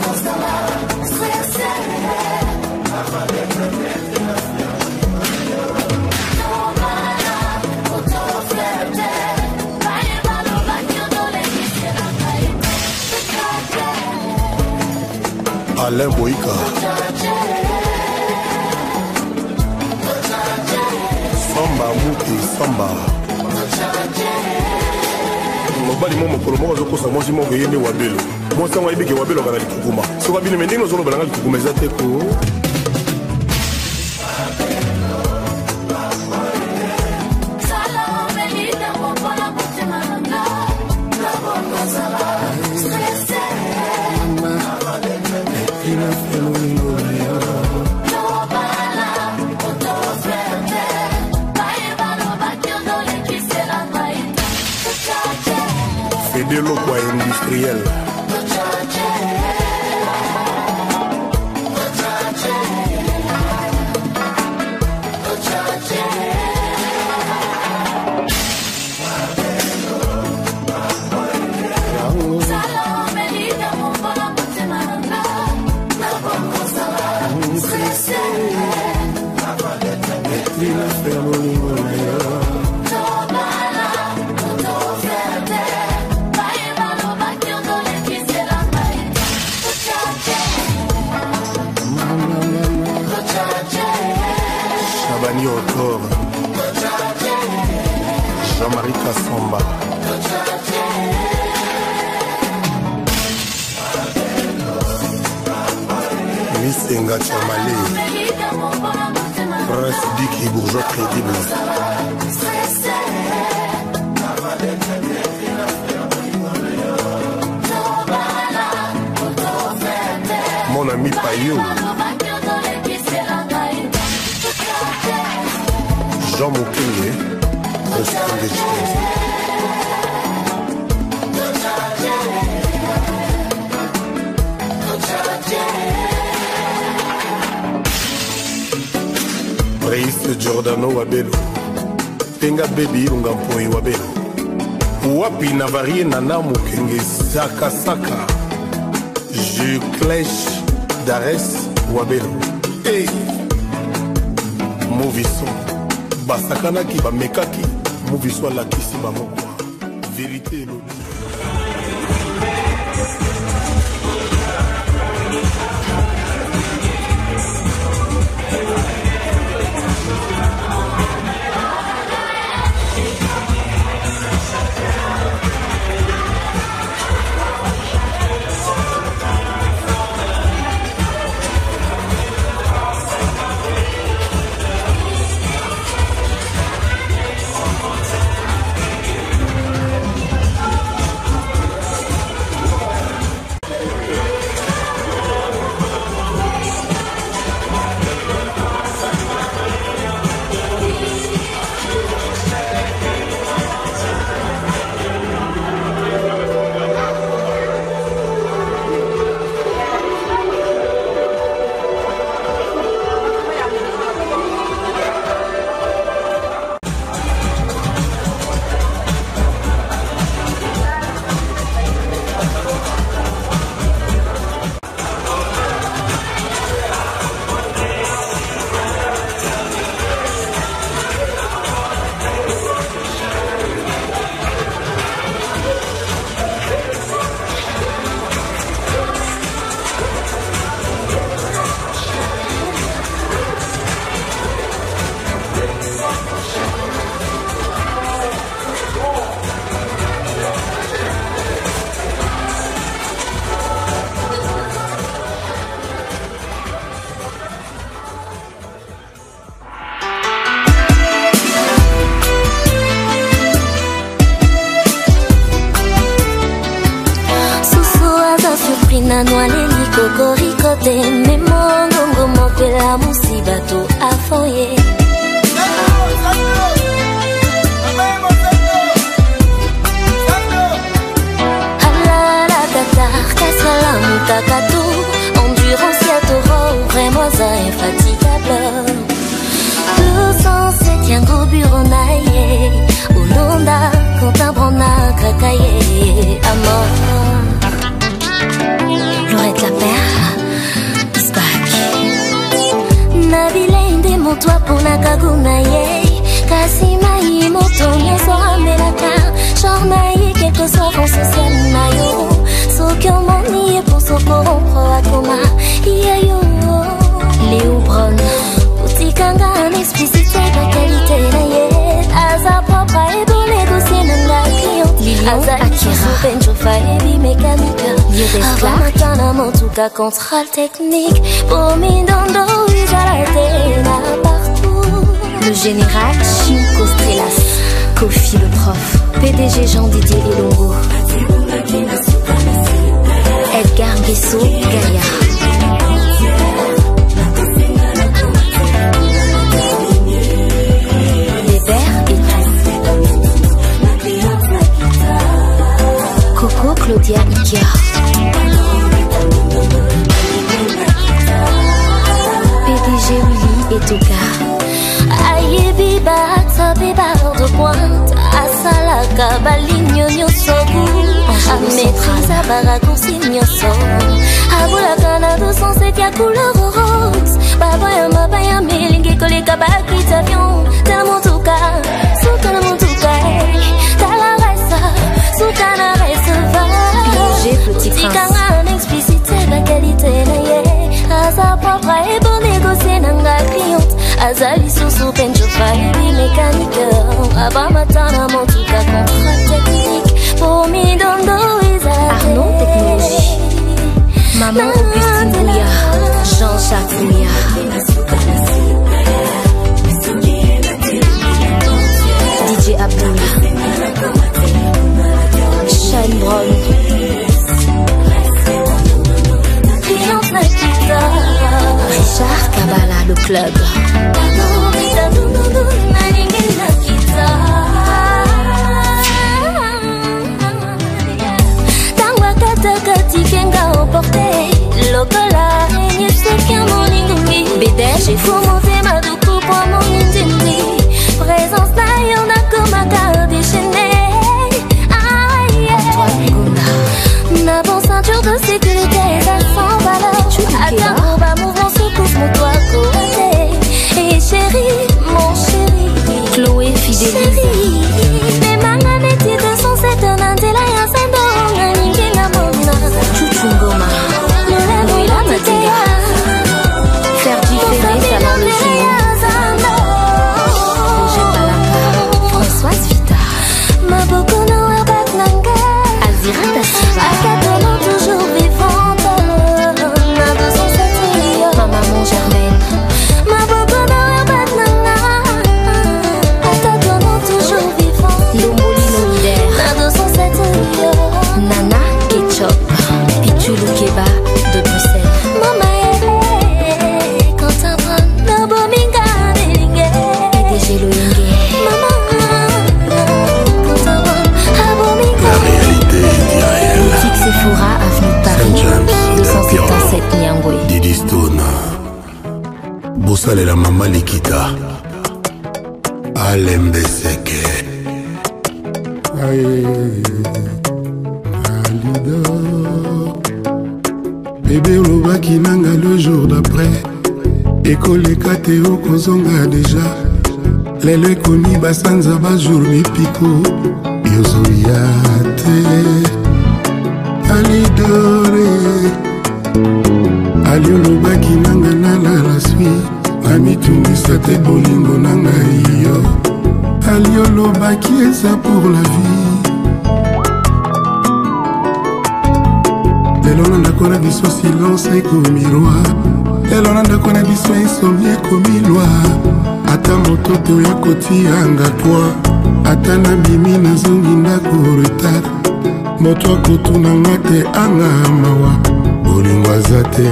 Alain Boïka. Samba Mouti Samba. Mobali mo mokolo moko azokosa mwasi moko yende wabelo. Mwasi yango ayebike wabelo kana likukuma. Soka bino me ndenge ozoloba nanga likukuma eza te ko. Fedelo kwa industriel. Chabani Okor. Jean-Marie Kassamba. Miss Enga Chamale. Prince Dicky, bourgeois crédible. Mon ami Payou. Jean Moukele. Restaurant des Chiens. Reis Giordano Wabelo. Tenga Baby Ungampoi Wabelo. Wapi Navarie Nana Mukenge Saka Saka. Je clèche Dares Wabelo. Hey. moviso basakanaki bamekaki moviso alakisi bamoko vérité elobi. Nanwaleli kokorikote memongongo mopela musibato afoye halala katar kasala mutakato endurance ya toro vraiment ça infatigable deux cent sept yango bureau naye ulonda kontabrona kakaye amor Lorette la perle is back. Nabile inde montoi pour nakaguna ye. Kasima yi moto nyoso amelaka. Chornaye quelque soit en social nayo. So kyomoni e pour so corrompre akoma. Iyayo. Léo Brown. Utikanga en explicité la qualité na ye. Aza propre et bon négocier nanga client. Aza Akira. Benjo faebi mécanique. Lieu d'esclave. En tout cas, contrôle technique. Pour Mindondo, ils a partout. Le général Chinko Strelas, Kofi le prof, P D G Jean Didier Elongo, Edgar Guesso Gaillard. Coco Claudia Ikea. Et Toka Aïe biba Tabiba de pointe Asalaka Baligno Nyosogu A maîtrise à Baracoursi Nyoso Aboula Canada sans cette ya couleur rose Babaya Mabaya Melingue Kole Kabaki Tavion Tellement Toka Soukana Montouka Tala Ressa Soukana Ressa Va Petit Kanga en explicité la qualité naye Asa propre et bon négocier nanga cliente Azali sous penjo faïbi mécanique Aba matana mon tout cas contrat technique Pour Mindondo Arnaud Technologie Maman Augustine Bouya Jean-Jacques Bouya D J Abdoula Shine Brown Richard Kabbalah, le club. B D G, faut monter ma doucou pour mon indemnité. Présence d'ailleurs, on a comme un quart déchaîné. Aïe, aïe. N'a bon ceinture de sécurité, ça sans valeur. Attends, on va mouvement sous couche, mon toit côté. Et chérie, bosalela mama likita alembeseke alida bébé olobaki nanga le jour d'après ekoleka te okozonga deja lelo ekomi basanza bajour mipiko yozoya te alidore aliolobaki nanga nalala swi amitungisa te bolingo nanga iyo aliolobaki eza pour la vie lelo na ndako na biso silence ekomi roi lelo na ndako na biso insomni ekomi loi ata moto te oya kotianga toi ata na bimi nazongi ndako retard moto akotunanga te anga mawa bolingo aza te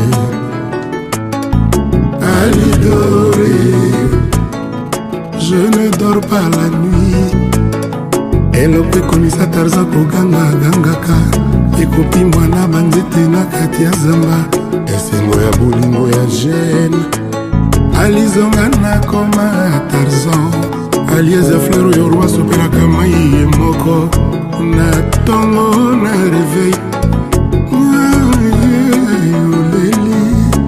alidore je ne dors pas la nuit eloko ekomisa tarza koganga gangaka ekopimbwa na banzete na kati ya zamba esengo ya bolingo ya jeune alizonga nakoma tarzan alieza fleur oyo roi sopelaka mai ye moko na ntongo na reveil oleli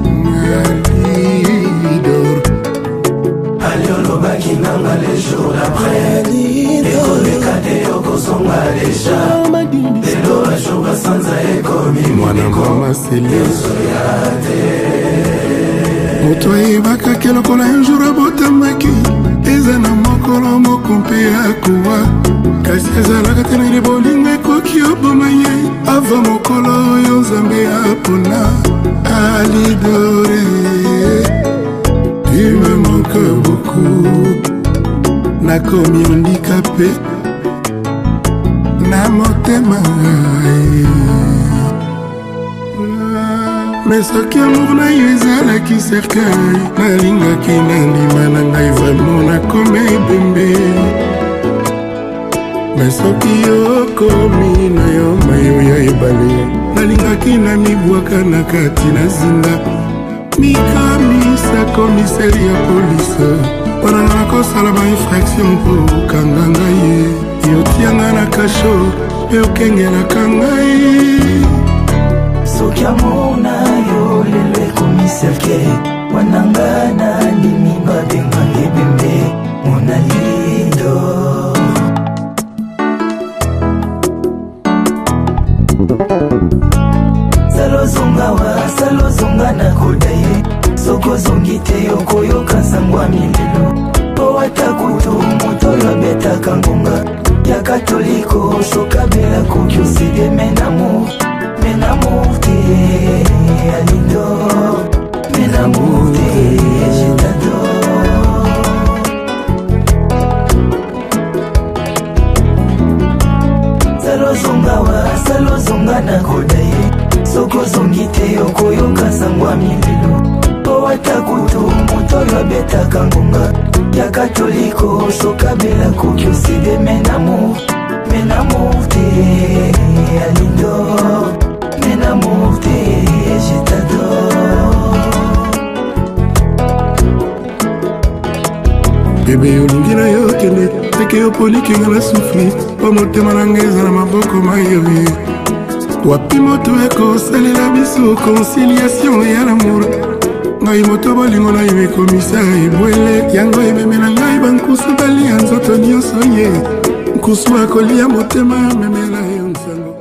alidor aliolobaki nanga le jour d'après ekoleka te okozonga deja lelo bajour basanza ekomi mwana mama seliozoya te moto ayebaka ke lokola un jour abotamaki eza na mokolo moko mpe akowa kasi ezalaka te na ile bolingo ekoki oboma ye ava mokolo oyo nzambe apona alidore tu me manque beaucoup nakomi handicapé na motema mais soki amour na yo ezalaki cercueil nalingaki na ndima na ngai vraimen nakomi ebembe mais soki okomi na yo mayo ya ebale nalingaki na mibwaka na kati na zinga mikamisa komiseri ya polise wananga nakosala bainfraction mpo okanga ngai ye yotianga na kasho mpe okengelaka ngai soki amour na yo lelo ekomi cercueil wananga na ndimi babenga ebembe mona lido salozongawa salozonga na koda ye sokozongi te okoyoka sangwa milelo po ata kutu moto oyo abetaka ngonga ya katoliko sokabela koki oside menamour menamour te alidor menamour te je t'adore salozongawa salozonga na koda ye sokozongi te okoyoka sangwa milelo po ata kutu moto oyo abetaka ngonga ya katoliko sokabela koki oside menamour menamour te alidor menamour te je t'adore bebe olingi na yo kende teke yo polikinga na sufri po motema na ngai eza na maboko mayoye wapi moto ekosalela biso conciliation ya lamour ngai moto bolingo na yo ekomisa ebwele yango ememela ngai bankusu balia nzoto nyonso ye nkusu akolia motema memela yo nsango.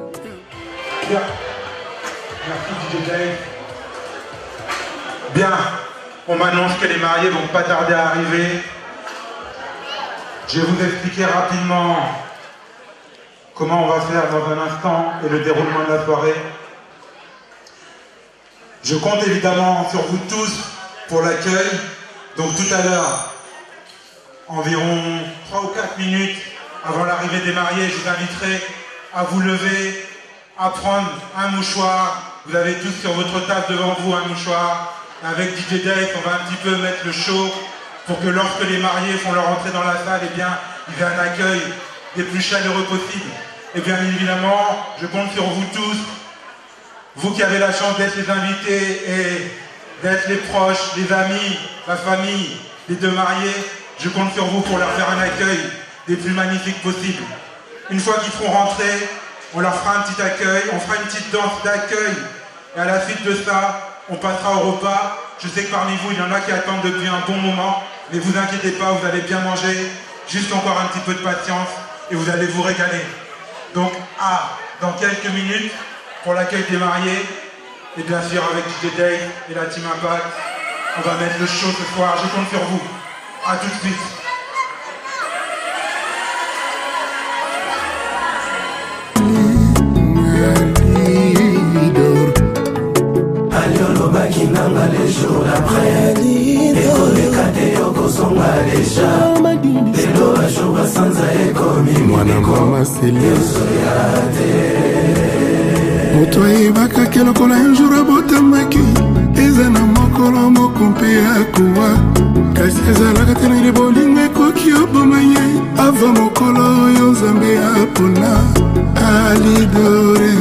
Bien, on m'annonce que les mariés vont pas tarder à arriver. Je vais vous expliquer rapidement comment on va faire dans un instant et le déroulement de la soirée. Je compte évidemment sur vous tous pour l'accueil. Donc tout à l'heure, environ trois ou quatre minutes avant l'arrivée des mariés, je vous inviterai à vous lever, à prendre un mouchoir. Vous avez tous sur votre table devant vous un mouchoir. Avec D J Dave, on va un petit peu mettre le chaud pour que lorsque les mariés font leur entrée dans la salle, eh bien, il y ait un accueil des plus chaleureux possible. Et bien évidemment, je compte sur vous tous, vous qui avez la chance d'être les invités et d'être les proches, les amis, la famille, les deux mariés. Je compte sur vous pour leur faire un accueil des plus magnifiques possibles. Une fois qu'ils seront rentrés, on leur fera un petit accueil, on fera une petite danse d'accueil. Et à la suite de ça, on passera au repas. Je sais que parmi vous, il y en a qui attendent depuis un bon moment. Mais vous inquiétez pas, vous allez bien manger. Juste encore un petit peu de patience et vous allez vous régaler. Donc, à dans quelques minutes, pour l'accueil des mariés, et bien sûr avec D J Dave et la Team Impact, on va mettre le show ce soir. Je compte sur vous. A tout de suite. Bakinanga les jours d'après ekolekade yokozonga deja lelo bajour basanza ekomi mwana mama selioso ya te moto ayebaka ke lokola un jour abotamaki eza na mokolo moko mpe akowa kasi ezalaka te na ile bolingo ekoki oboma ye ava mokolo oyo nzambe apona alidore.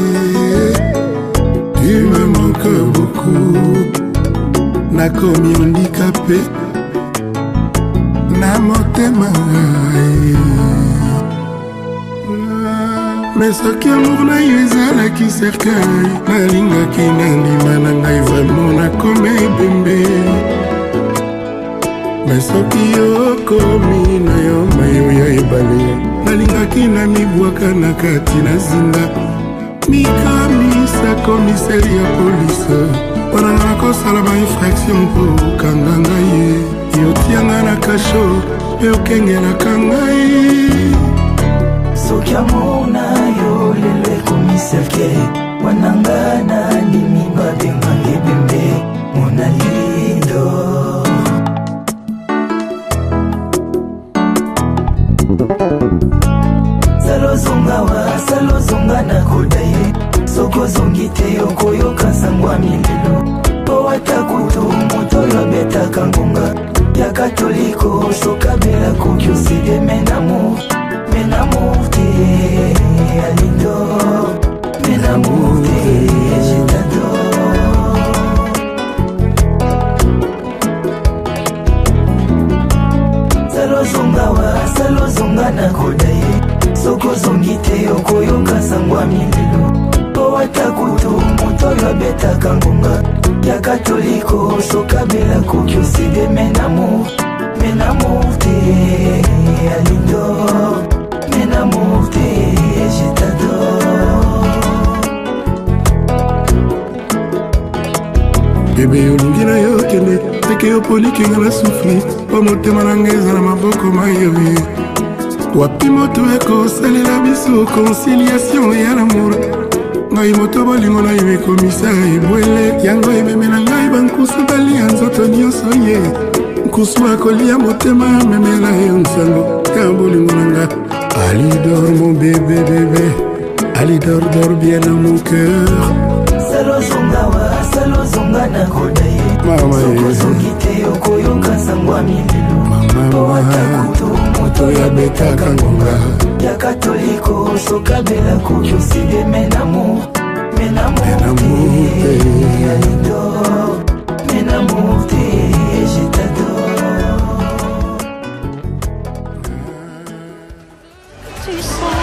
Tu me manques beaucoup, nakomi handicapé, na motema ngai. Mais soki amour na yo ezalaki cercueil, nalingaki nandima na ngai vraiment nakomi ebembe. Mais soki yo okomi na yo mayo ya ebale, nalingaki na mibwaka na kati na zinga. Mikamisa komiseri ya polise wananga nakosala ba infraction mpo kanga ngai yotianga na kasho mpe okengelaka ngai soki amona yo lelo ekomiserke wananga na ndimi babengange bembe mona lido salozongawa salozonga na kodaye sokozongi te okoyoka sangwa milelo po watakutu moto oyo abetaka ngonga ya katoliko sokabela koki oside menamour menamour te alindo menamour te jetador salozongawa salozonga na kodaye sokozongi te okoyoka sangwa milelo po watakutu moto oyo abetaka ngonga ya katoliko sokabela koki oside menamour menamour te alidor menamour te jetador bebe olingi na yo kende teke yo polikinga na sufri po motema na ngai eza na maboko mayoye wapi moto ekosalela biso conciliation ya lamour ngai moto bolingo na yo ekomisa ebwele yango ememela ngai bankusu balia nzoto nyonso ye nkusu akolia motema memela yo nsango ya bolingo na nga alidor mon bébé bébé alidor dor bien dans mon cœur salozongawa salozonga na kodaye sokozongi te okoyoka sangwa milelo owatakutu moto yabetaka ngonga ya katoliko sokabela koki oside menamour menamour te alidor menamour te jetador. Tu sais,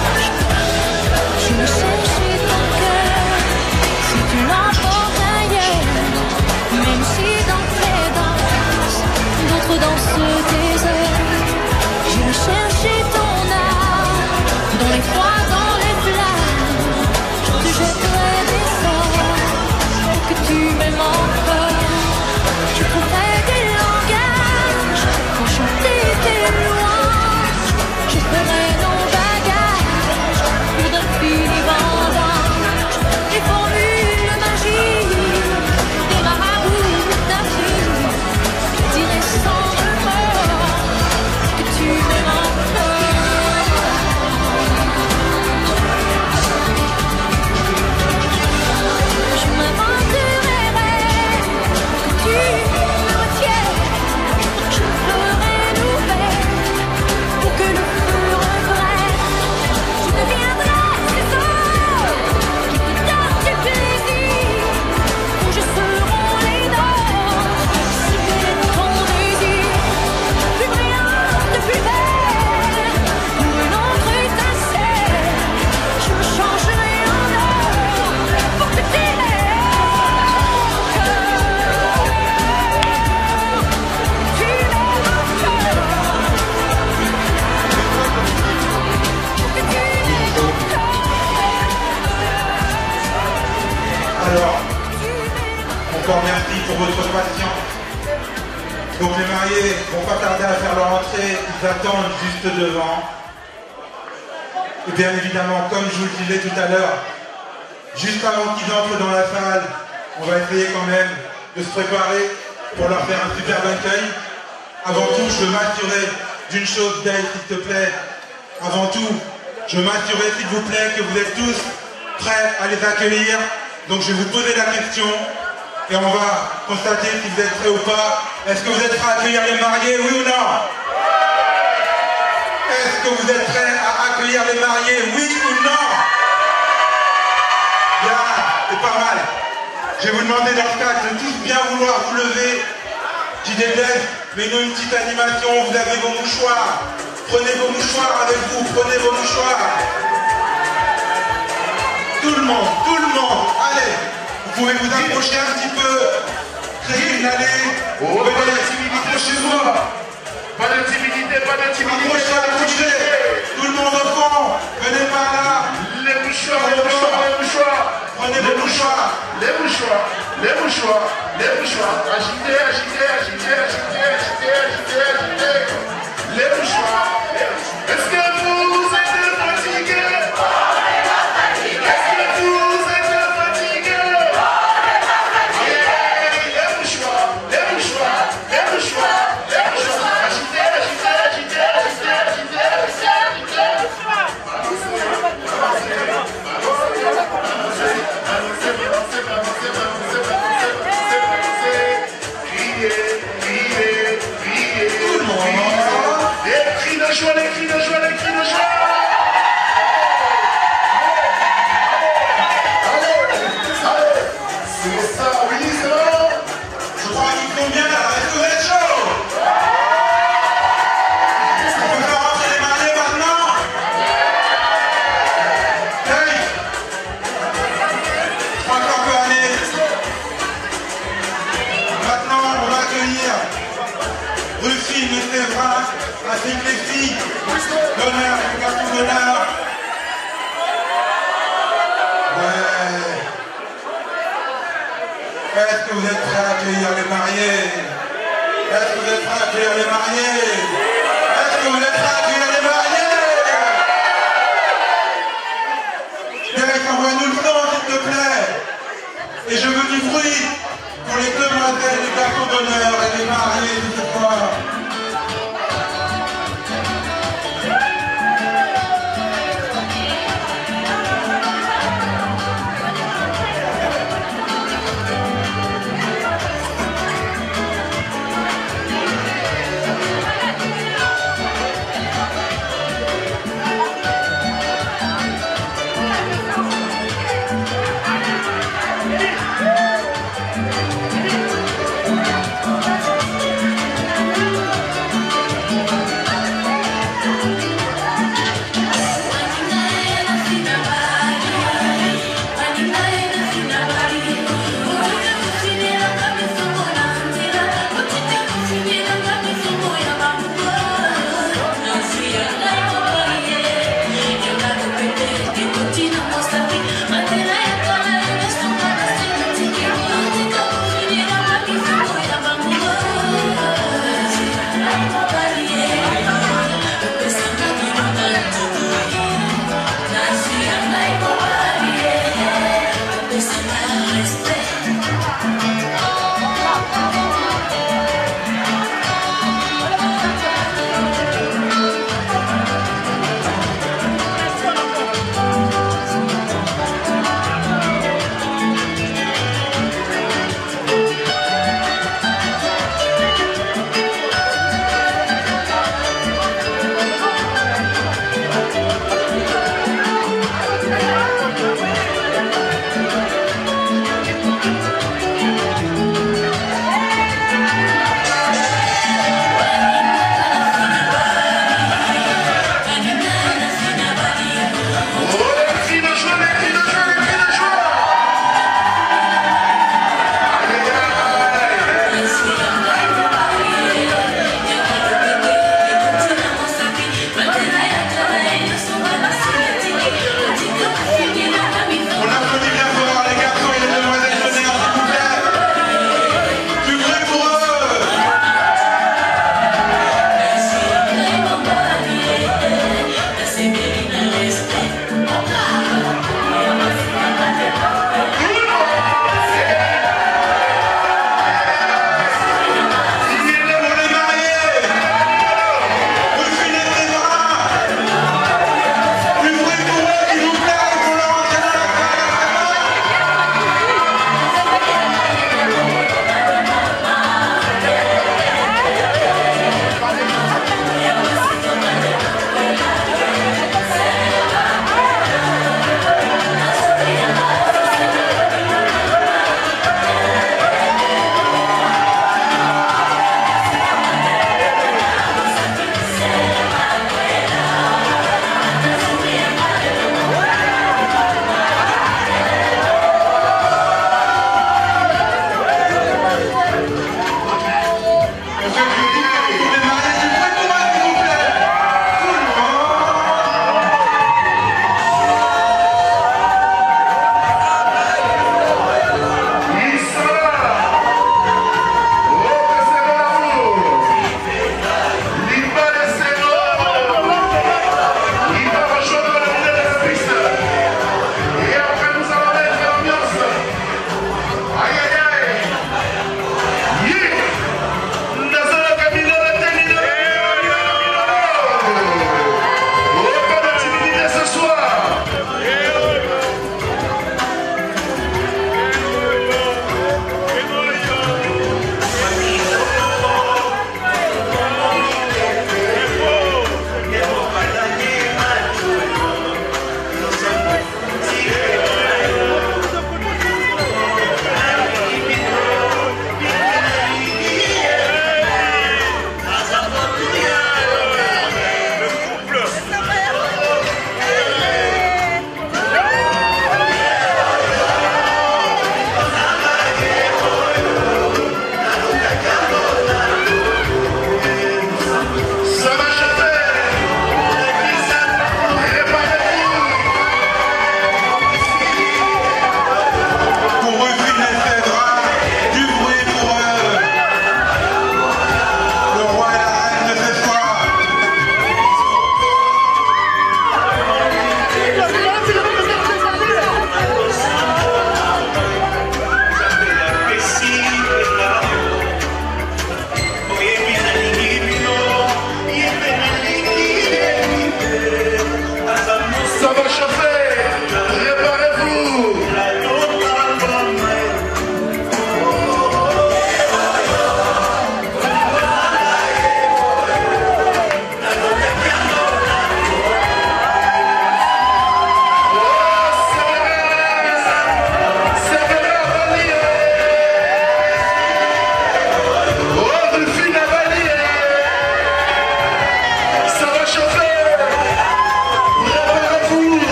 je me cherche ton cœur si tu l'emportes ailleurs, même si dans tes danses d'autres dansent tes heures. Je vais chercher ton âme dans les froids, dans les flammes. Je te jetterai des sorts pour que tu m'aimes encore. Je votre patience. Donc les mariés vont pas tarder à faire leur entrée, ils attendent juste devant. Et bien évidemment, comme je vous le disais tout à l'heure, juste avant qu'ils entrent dans la salle, on va essayer quand même de se préparer pour leur faire un superbe accueil. Avant tout, je veux m'assurer d'une chose, Dave, s'il te plaît. Avant tout, je veux m'assurer, s'il vous plaît, que vous êtes tous prêts à les accueillir. Donc je vais vous poser la question et on va constater si vous êtes prêts ou pas. Est-ce que vous êtes prêts à accueillir les mariés, oui ou non? Est-ce que vous êtes prêts à accueillir les mariés, oui ou non? Bien, c'est pas mal. Je vais vous demander dans ce cas de tous bien vouloir vous lever. J D Def, mets-nous une petite animation, vous avez vos mouchoirs. Prenez vos mouchoirs avec vous, prenez vos mouchoirs. Tout le monde, tout le monde, allez. Vous pouvez vous approcher un petit peu, créer une allée. Oh, pas d'intimidité chez moi. Pas d'intimidité, pas d'intimidité. Approchez, approchez. Tout le monde au fond, venez par là. Les mouchoirs, les mouchoirs, les mouchoirs. Prenez vos mouchoirs. Les mouchoirs, les mouchoirs, les mouchoirs. Agitez, agitez, agitez, agitez, agitez, agitez, agitez. Les mouchoirs. Est-ce que vous êtes fatigués? Est-ce que vous êtes fatigués? Les mouchoirs, les mouchoirs, les mouchoirs, les mouchoirs. Agitez, agitez, agitez, agitez, agitez, agitez, les cris de joie, les cris de joie. Allez, allez, c'est ça, oui, c'est bon. Je crois qu'ils font bien là, est-ce que vous êtes chaud? On peut faire rentrer les mariés maintenant? Hey, je crois qu'on peut aller. Maintenant, on va accueillir Rufine et Séverin, ainsi que les filles, l'honneur et le garçon d'honneur. Ouais. Est-ce que vous êtes prêts à accueillir les mariés? Est-ce que vous êtes prêts à accueillir les mariés? Est-ce que vous êtes prêts à accueillir les mariés? Derek, envoie-nous le son, s'il te plaît. Et je veux du bruit pour les demoiselles, les garçons d'honneur et les mariés de ce soir.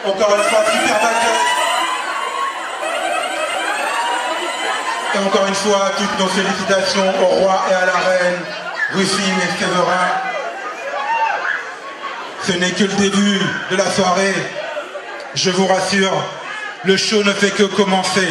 Encore une fois, super d'accueil. Et encore une fois, toutes nos félicitations au roi et à la reine, Rufine et Séverin. Ce n'est que le début de la soirée. Je vous rassure, le show ne fait que commencer.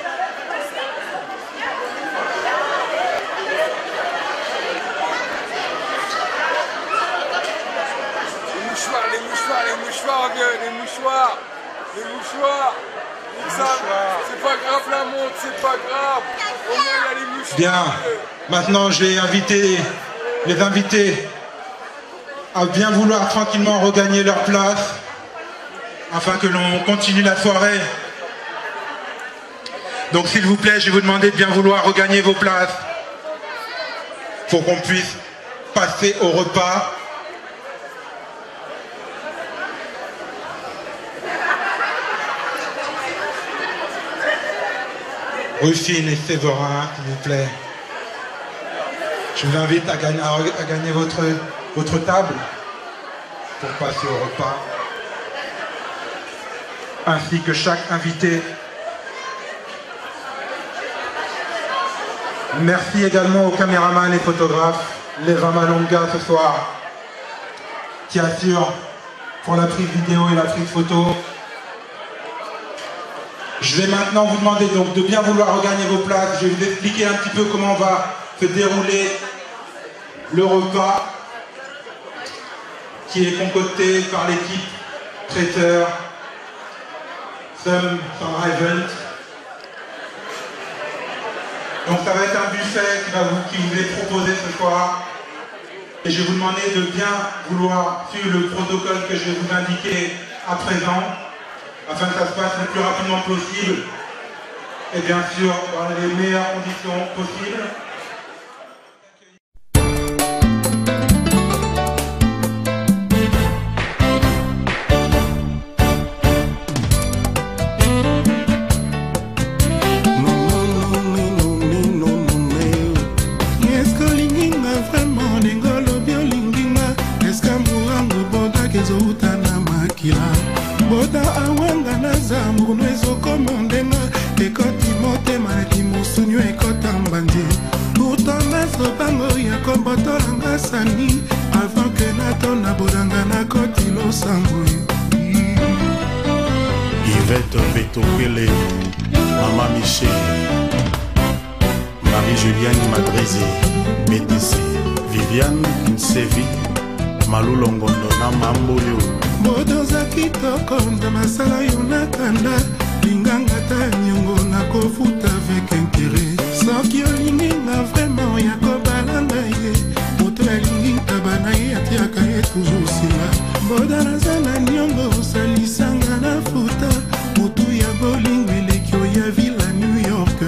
Les mouchoirs, les mouchoirs, les mouchoirs, vieux, les mouchoirs, les mouchoirs. C'est pas grave la montre, c'est pas grave. Au moins il y a les mouchoirs. Bien, maintenant je vais inviter les invités à bien vouloir tranquillement regagner leur place afin que l'on continue la soirée. Donc s'il vous plaît, je vais vous demander de bien vouloir regagner vos places pour qu'on puisse passer au repas. Rufine et Séverin, s'il vous plaît. Je vous invite à gagner, à gagner votre, votre table pour passer au repas. Ainsi que chaque invité. Merci également aux caméramans et photographes, les Ramalonga ce soir, qui assurent pour la prise vidéo et la prise photo. Je vais maintenant vous demander donc de bien vouloir regagner vos places. Je vais vous expliquer un petit peu comment va se dérouler le repas qui est concocté par l'équipe traiteur Sum Sandra Event. Donc ça va être un buffet qui, va vous, qui vous est proposé ce soir. Et je vais vous demander de bien vouloir suivre le protocole que je vais vous indiquer à présent, afin que ça se passe le plus rapidement possible et bien sûr dans les meilleures conditions possibles. Boda awanga na zambu nwezo komondenga ekoti motema limusunyo ekota mbandi utanga sobango ya kombotolanga sani avant que natona bodanga na koti losango Yvette Betokele, Mama Michel, Marie-Juliane Madrezi, B T C, Viviane Nsevi, Malou Longondo na Mambolio bodoza kitoko nda masala yo nakanda linganga ta nyongo nakofuta avec intérêt soki olingi nga vraiment ya kobalanga ye moto alingi tabana ye atiaka ye toujours sila boda naza na nyongo osalisanga na futa motu ya bolingo eleki oya villa New York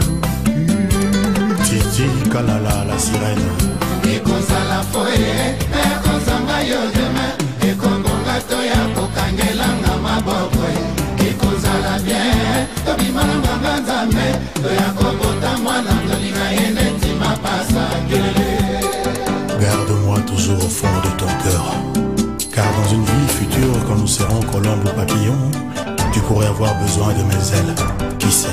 Titi Kalala la sirène ekozala foye ekozanga yo demain ekobonga toya kokangelanga maboko ekozala bien tobimalanga nga nzambe toya kobota mwana tolinga ye neti mapasa kelele. Garde-moi toujours au fond de ton cœur, car dans une vie future quand nous serons colombes ou papillons, tu pourrais avoir besoin de mes ailes, qui sait.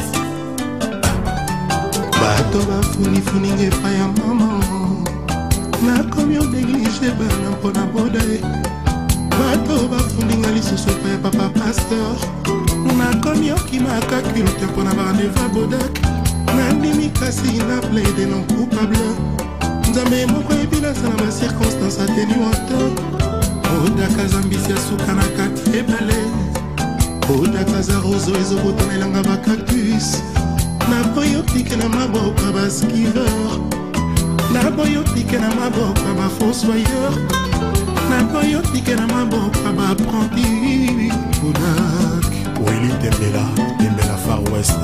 bato bafunifuninga epai ya mama nakomi onéglige bana mpona boda bato bafundinga lisusu epai ya papa pasteur nakomi okimaka culte mpona barandeva bodak nandimi kasi na plaide non coupable nzambe moko ebilasa na bacirconstance atténuante bodak azambisi ya suka na kati ebale bodak aza roso ezobotanelanga bacactus naboyotike na maboka baskiveur naboyotike na maboka bafossoyeur naboyotike na maboka bapprenti bodak Willy Tembela, Tembela Far West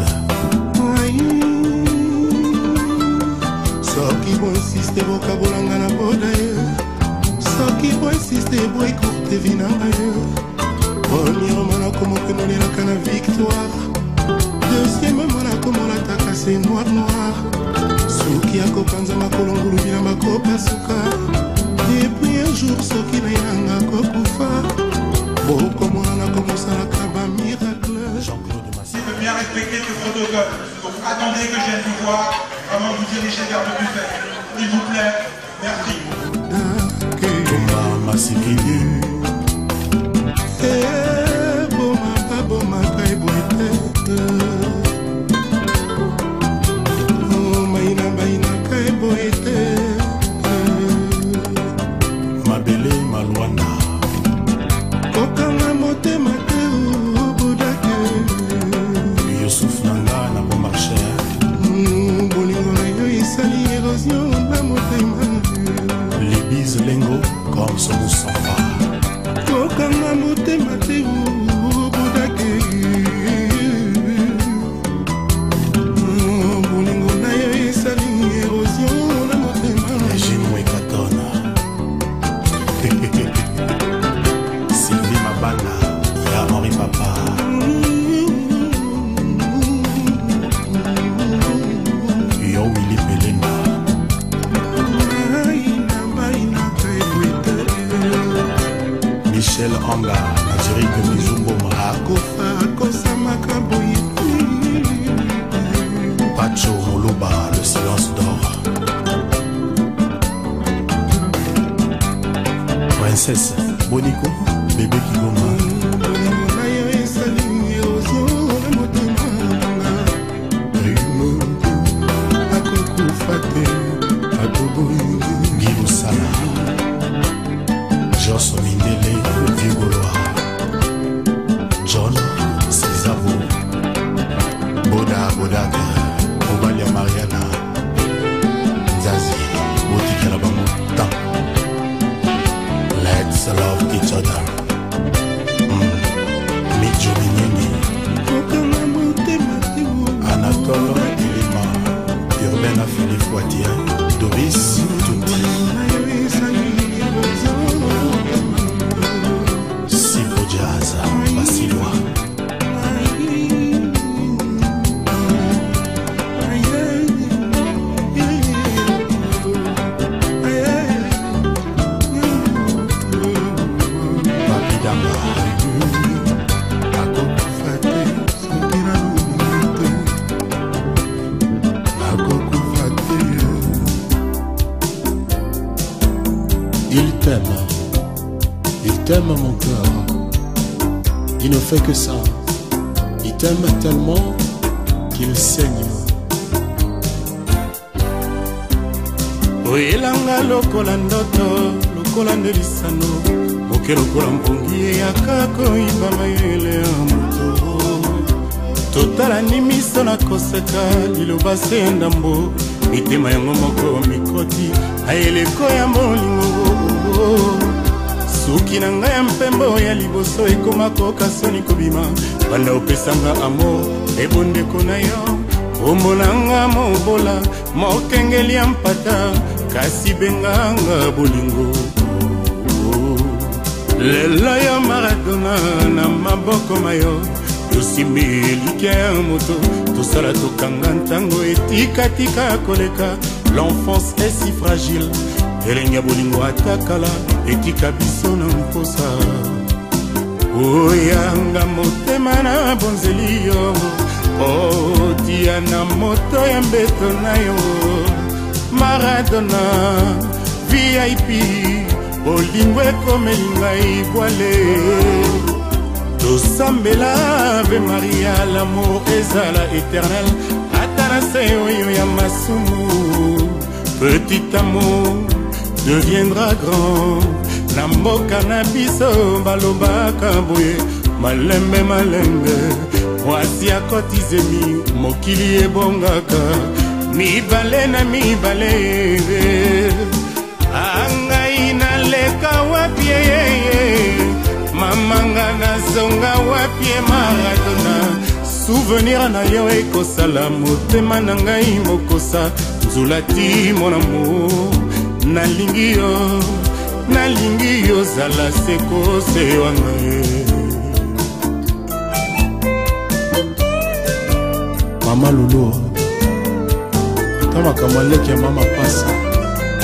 soki boinsiste bokabolanga na boda ye soki boinsiste boekourte vinanga ye premièrement nakomokenolelaka na victoire deuxièmement nakomolataka se noir noir soki akopanza makolongulubi na makopasuka epuis un jour soki nainanga kokufa bokomona nakomosalaka bami autographe. Donc attendez que je vienne vous voir avant de vous diriger vers le buffet. S'il vous plaît, merci. Mabele Malouana kokanga motema te obudake Youssouf Nanga na bon marché bolingo na yo esali érosion na motema Libise Lengo comme son moussafa kokanga motema te obudake bolingo na yo esali érosion na motema Régine Katona Sylvie Mabana ya Henri Papa Yo Willy Pelena Michel Anga Nazirique Mizumbo akofa akosamaka boye Pacho Moloba le silence d'or Princesse Bonico bébé Kigoma na yo esali érosion na motema akokufa te akoboyi Guido Sala Jos Mindele Vieux Gaulois John Césabo Boda Bodaka Obalia Mariana Zazie Botikala Bango Tan Let's love each other mm. Mijo Minyeni kokanga motema te Anatole Ilima Urbana Philippe Watia Doris Tuti na yo esali érosion na motema Sipo Jazz Basilois Papi Damba akokufa te soki naluminga te akokufa te Il t'aime, il t'aime mon cœur. Il ne fait que ça. Il t'aime tellement qu'il saigne. oyelanga lokola ndoto lokola nde lisano moke lokola mpongi eyaka koyiba mayele ya moto totala ni miso na koseka liloba se ya ndambo mitema yango moko mikoti na eleko ya molingo suki na ngai ya mpembo ya liboso ekomako kasoni kobima banda opesanga amo ebondeko na yo omonanga mobola mokengeli ya mpata kasi benganga bolingo lelo yo Maradona na maboko mayo tosimbi elike ya moto tosala tokanga ntango etikatika koleka l'enfance est si fragile elenge ya bolingo atakala etika biso na mposa oyanga motema na bonzeli yo otia na moto ya mbeto na yo Maradona V I P bolingo ekomeli ngai bwale tosambela Ave Maria l'amour ezala éternel ata na se oyo ya masumu petit amour deviendra grand na mboka na biso balobaka boye malembe malembe mwasi akotizemi mokili ebongaka mibale na mibale angai naleka wapie mamanga nazonga wapie Maradona souvenir na yo ekosala motema na ngai mokosa nzulati mon amour nalingi yo nalingi yo zala sekose wanga Mama Lulu Tamaka maleke mama pasa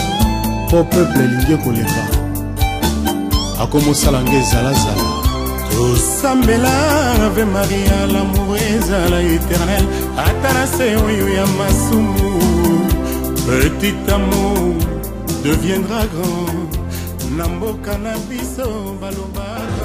po peuple elingi koleka akomosala nge ezalazala tosambela ave maria l'amour ezala éternel ata na se oyo ya masumu petit amour deviendra grand na mboka na biso balobaka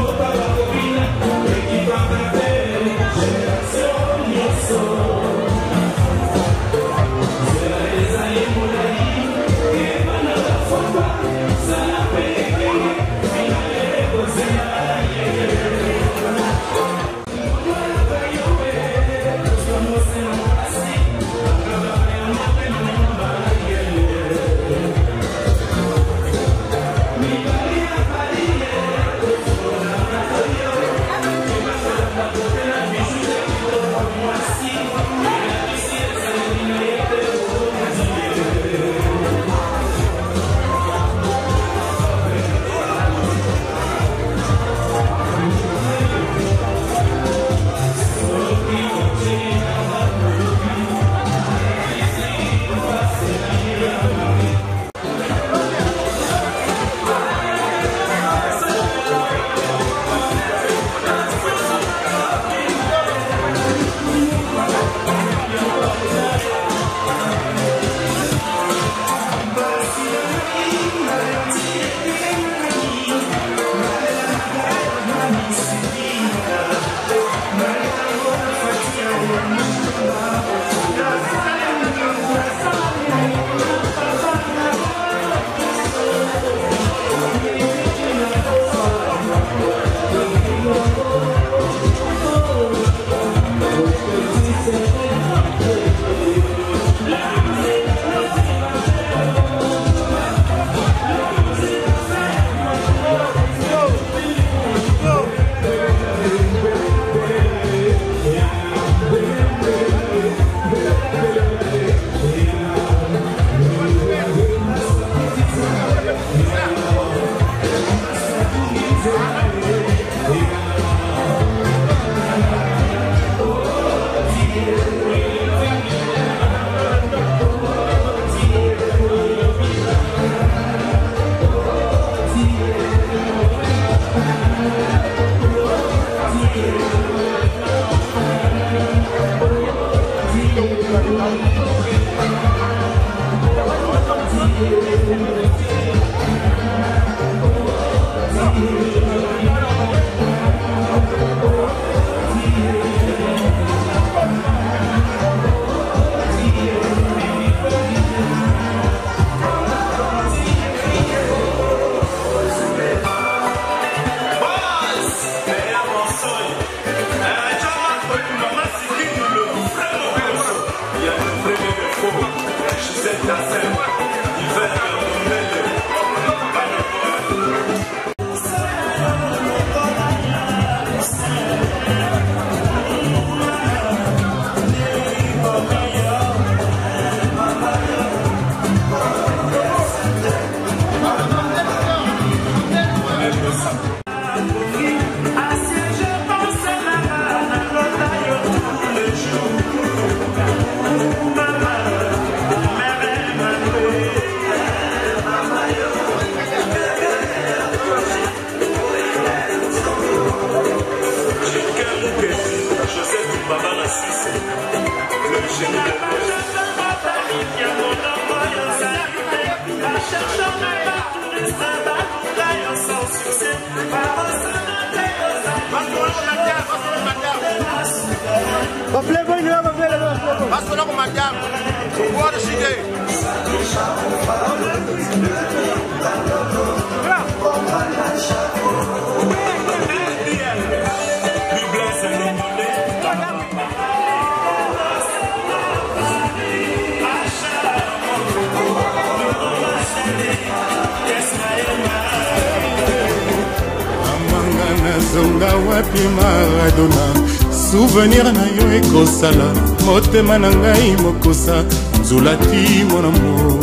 zonga wapi Maradona souvenir na yo ekosala motema na ngai mokosa nzulati mon amour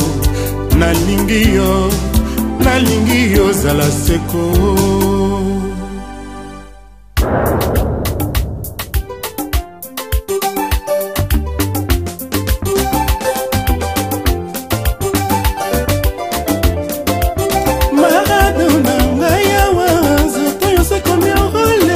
nalingi yo nalingi yo zala seko Maradona ngai awa nzoto yo se komi orole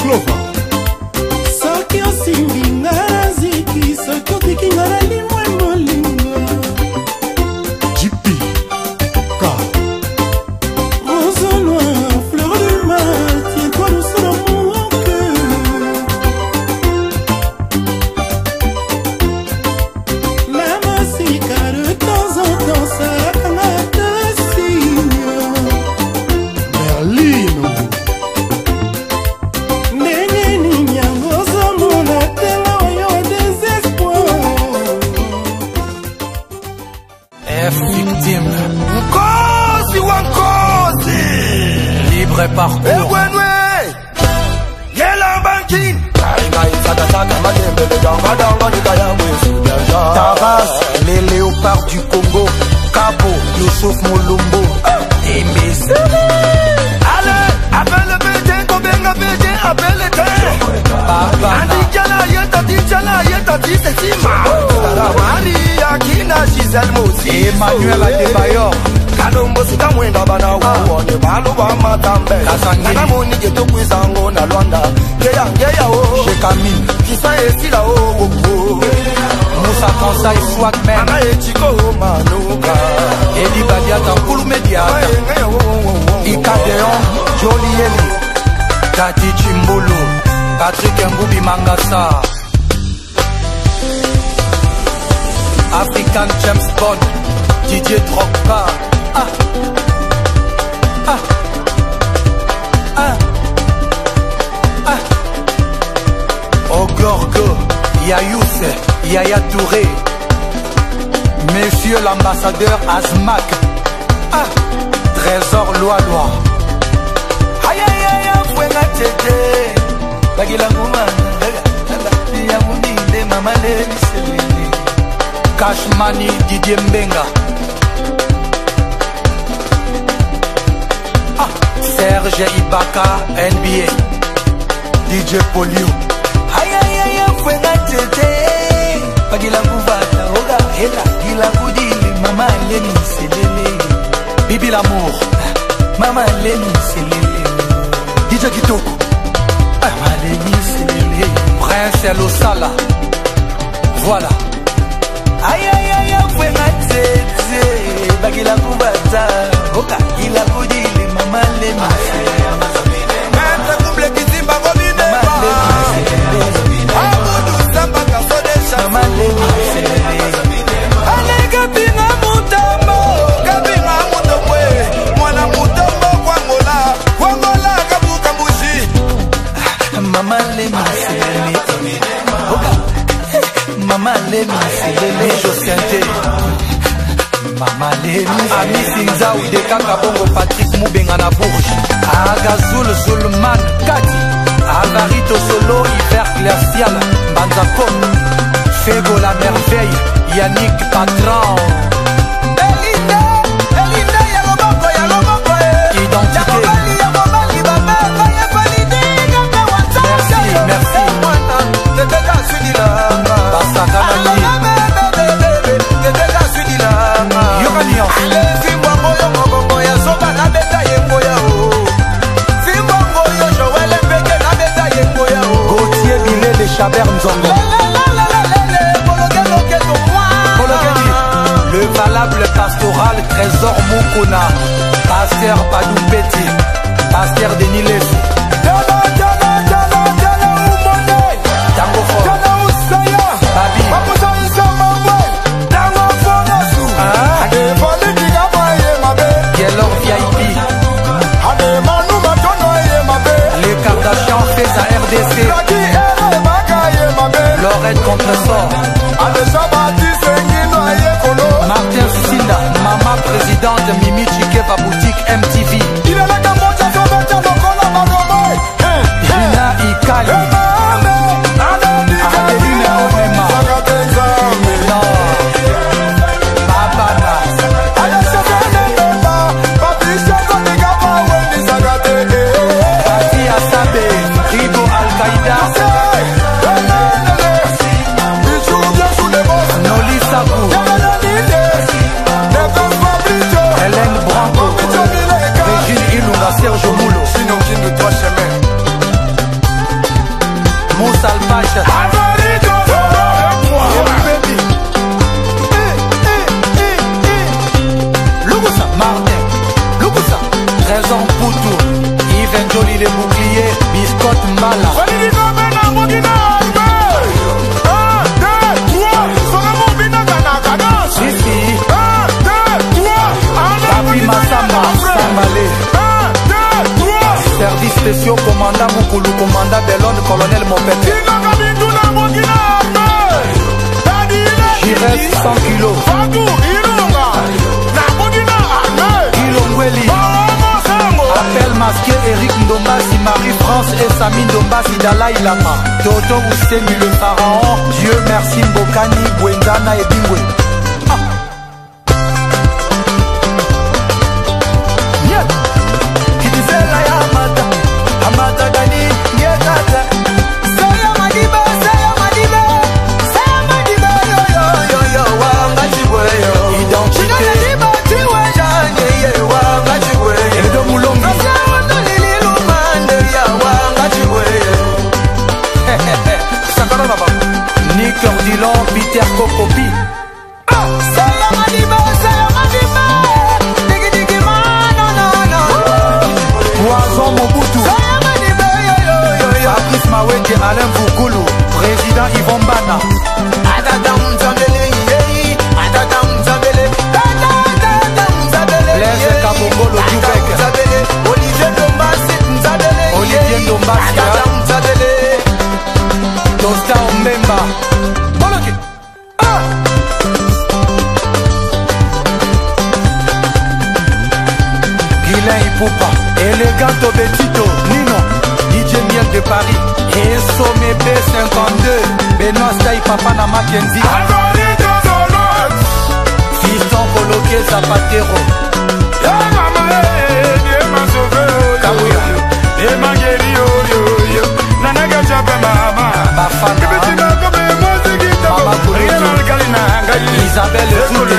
Clover. Soki osimbi nga na ziki, soki otiki nga na limwe molingo. J P K. Rose noir, fleur du mal, tiens-toi douce dans mon cœur. Mamacita, de temps en temps, ça camata signe. Merlino. Victime Nkosi wa Nkosi Libre parcours Ewenwe Yela banking Taras, les léopards du Congo Cabo, Youssouf Moulumbo Imbécile. Allez, appelle le B D, combien de B D, appelle le terre. Andijala, yeta, dijala, yeta, disesima. Maria, Kina, Giselle Mosi. Emmanuel Adebayor. Kalombo sika mwenda bana uone balo ba matambe. Kana moni geto kwizango na Rwanda. Geya geya o. Shekami. Kisa esila o o o. Musa Kansa et Swagman. Ana echiko manuka. Eli Badiata Kulu Mediata. Ikadeon Joli Eli. Tati Chimbulu. Patrick Ngubi Mangasa. African James Bond. Didier Drogba. Ah, ah, ah, ah. Ogorgo, Yayous, Yaya Touré, Monsieur l'ambassadeur Azmak, ah, Trésor Loa-Loa. Aïe aïe aïe, fouena tete, bagila ngoumana, yamundi de mamale selene. Cashmani Didier Mbenga. Serge Ibaka, N B A, D J Polio. Aïe aïe aïe, fouena tete. Pagila Ngouvata, Oga, Hela, Gila Goudili, Mama Leni, Selele. Bibi l'amour, Mama Leni, Selele. D J Kitoko, Mama Leni, Selele. Prince Losala, voilà. Aïe aïe aïe, fouena tete. Pagila Ngouvata, Oga, Gila Goudili. Maître double qui dit Bagobine Amoudou Samba Kasodesha Ale Gabina Moutambo Gabina Moutomwe Mwana Moutombo Kwangola Kwangola Kabu Kambuji Mama Lemi Selele Mama Lemi Selele Josiante Mama Lemi Ami Sinza ou de Kakabongo Patrick Moubenga na Bourges Agazul Zulman Kati Avarito Solo Hiver Glacial Banzakon Fego la merveille Yannick Patron Elinda Elinda Yalomoko Yalomoko Identité Merci, merci Bassakanani Yoranian Gauthier Billet de Chabert Nzongo le valable pastoral Trésor Mukuna Pasteur Padou Petit Pasteur Denis Lesu Tango Fort Babi Yellow V I P les Kardashians fait sa R D C Lorette Contresort Martin Sinda Maman présidente Mimi Chikeva boutique M T V Gina Ikali Adeline Onema Babana Fati Asabe Rigo Al-Qaïda Moussa Alpache Lugusa Martin Lugusa Trésor Poutou Yves Njoli les boucliers Biscotte Mbala Papi Massamba Sambale Service spéciaux commandant Moukoulou commandant Bellone colonel Mopete Jires cent kilos Kilongweli Appel masqué Eric Ndombasi Marie-France et Sami Ndombasi Dalai Lama Toto Ouseni le pharaon Dieu merci Mbokani Bwendana et Bingwe Peter Kokopi Poison Mobutu Fabrice Mawete Alain Foukoulou Président Yvon Bana Blaise Kabongolo Djoubek Olivier Ndombasi Olivier Ndombasi Tosta Ombemba Poupa, Eleganto Betito, Nino, D J Miel de Paris, et Somme B cinquante-deux, Benoît Staï Papa na Mackenzie, Fiston Coloqué Zapatero, Kabouya, Bafana, Mama Kouloudou, Isabelle Zouté,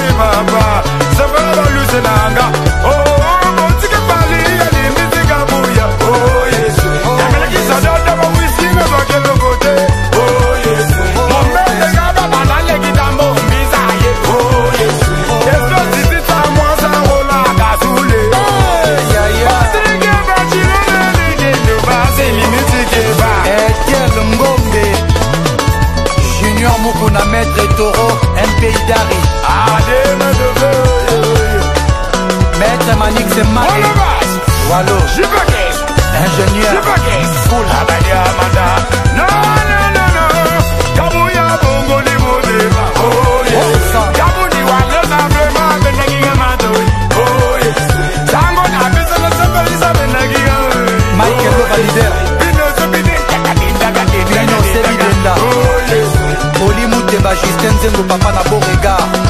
Mukuna Maître Toro, M P I Dari Maître Manix et Marie Wallo Ingénieur Foul Non, non, non, non Kabouya Bongo Libo Deva Oh yes Kabouni Wale na vraiment Benagi Gamadoi Oh yes Tango na Bisa na Samba Isa Benagi Michael Lova Leader Bino Zubide Bino Sebidenda Oli Mouteba Justin Zengo Papa na Borega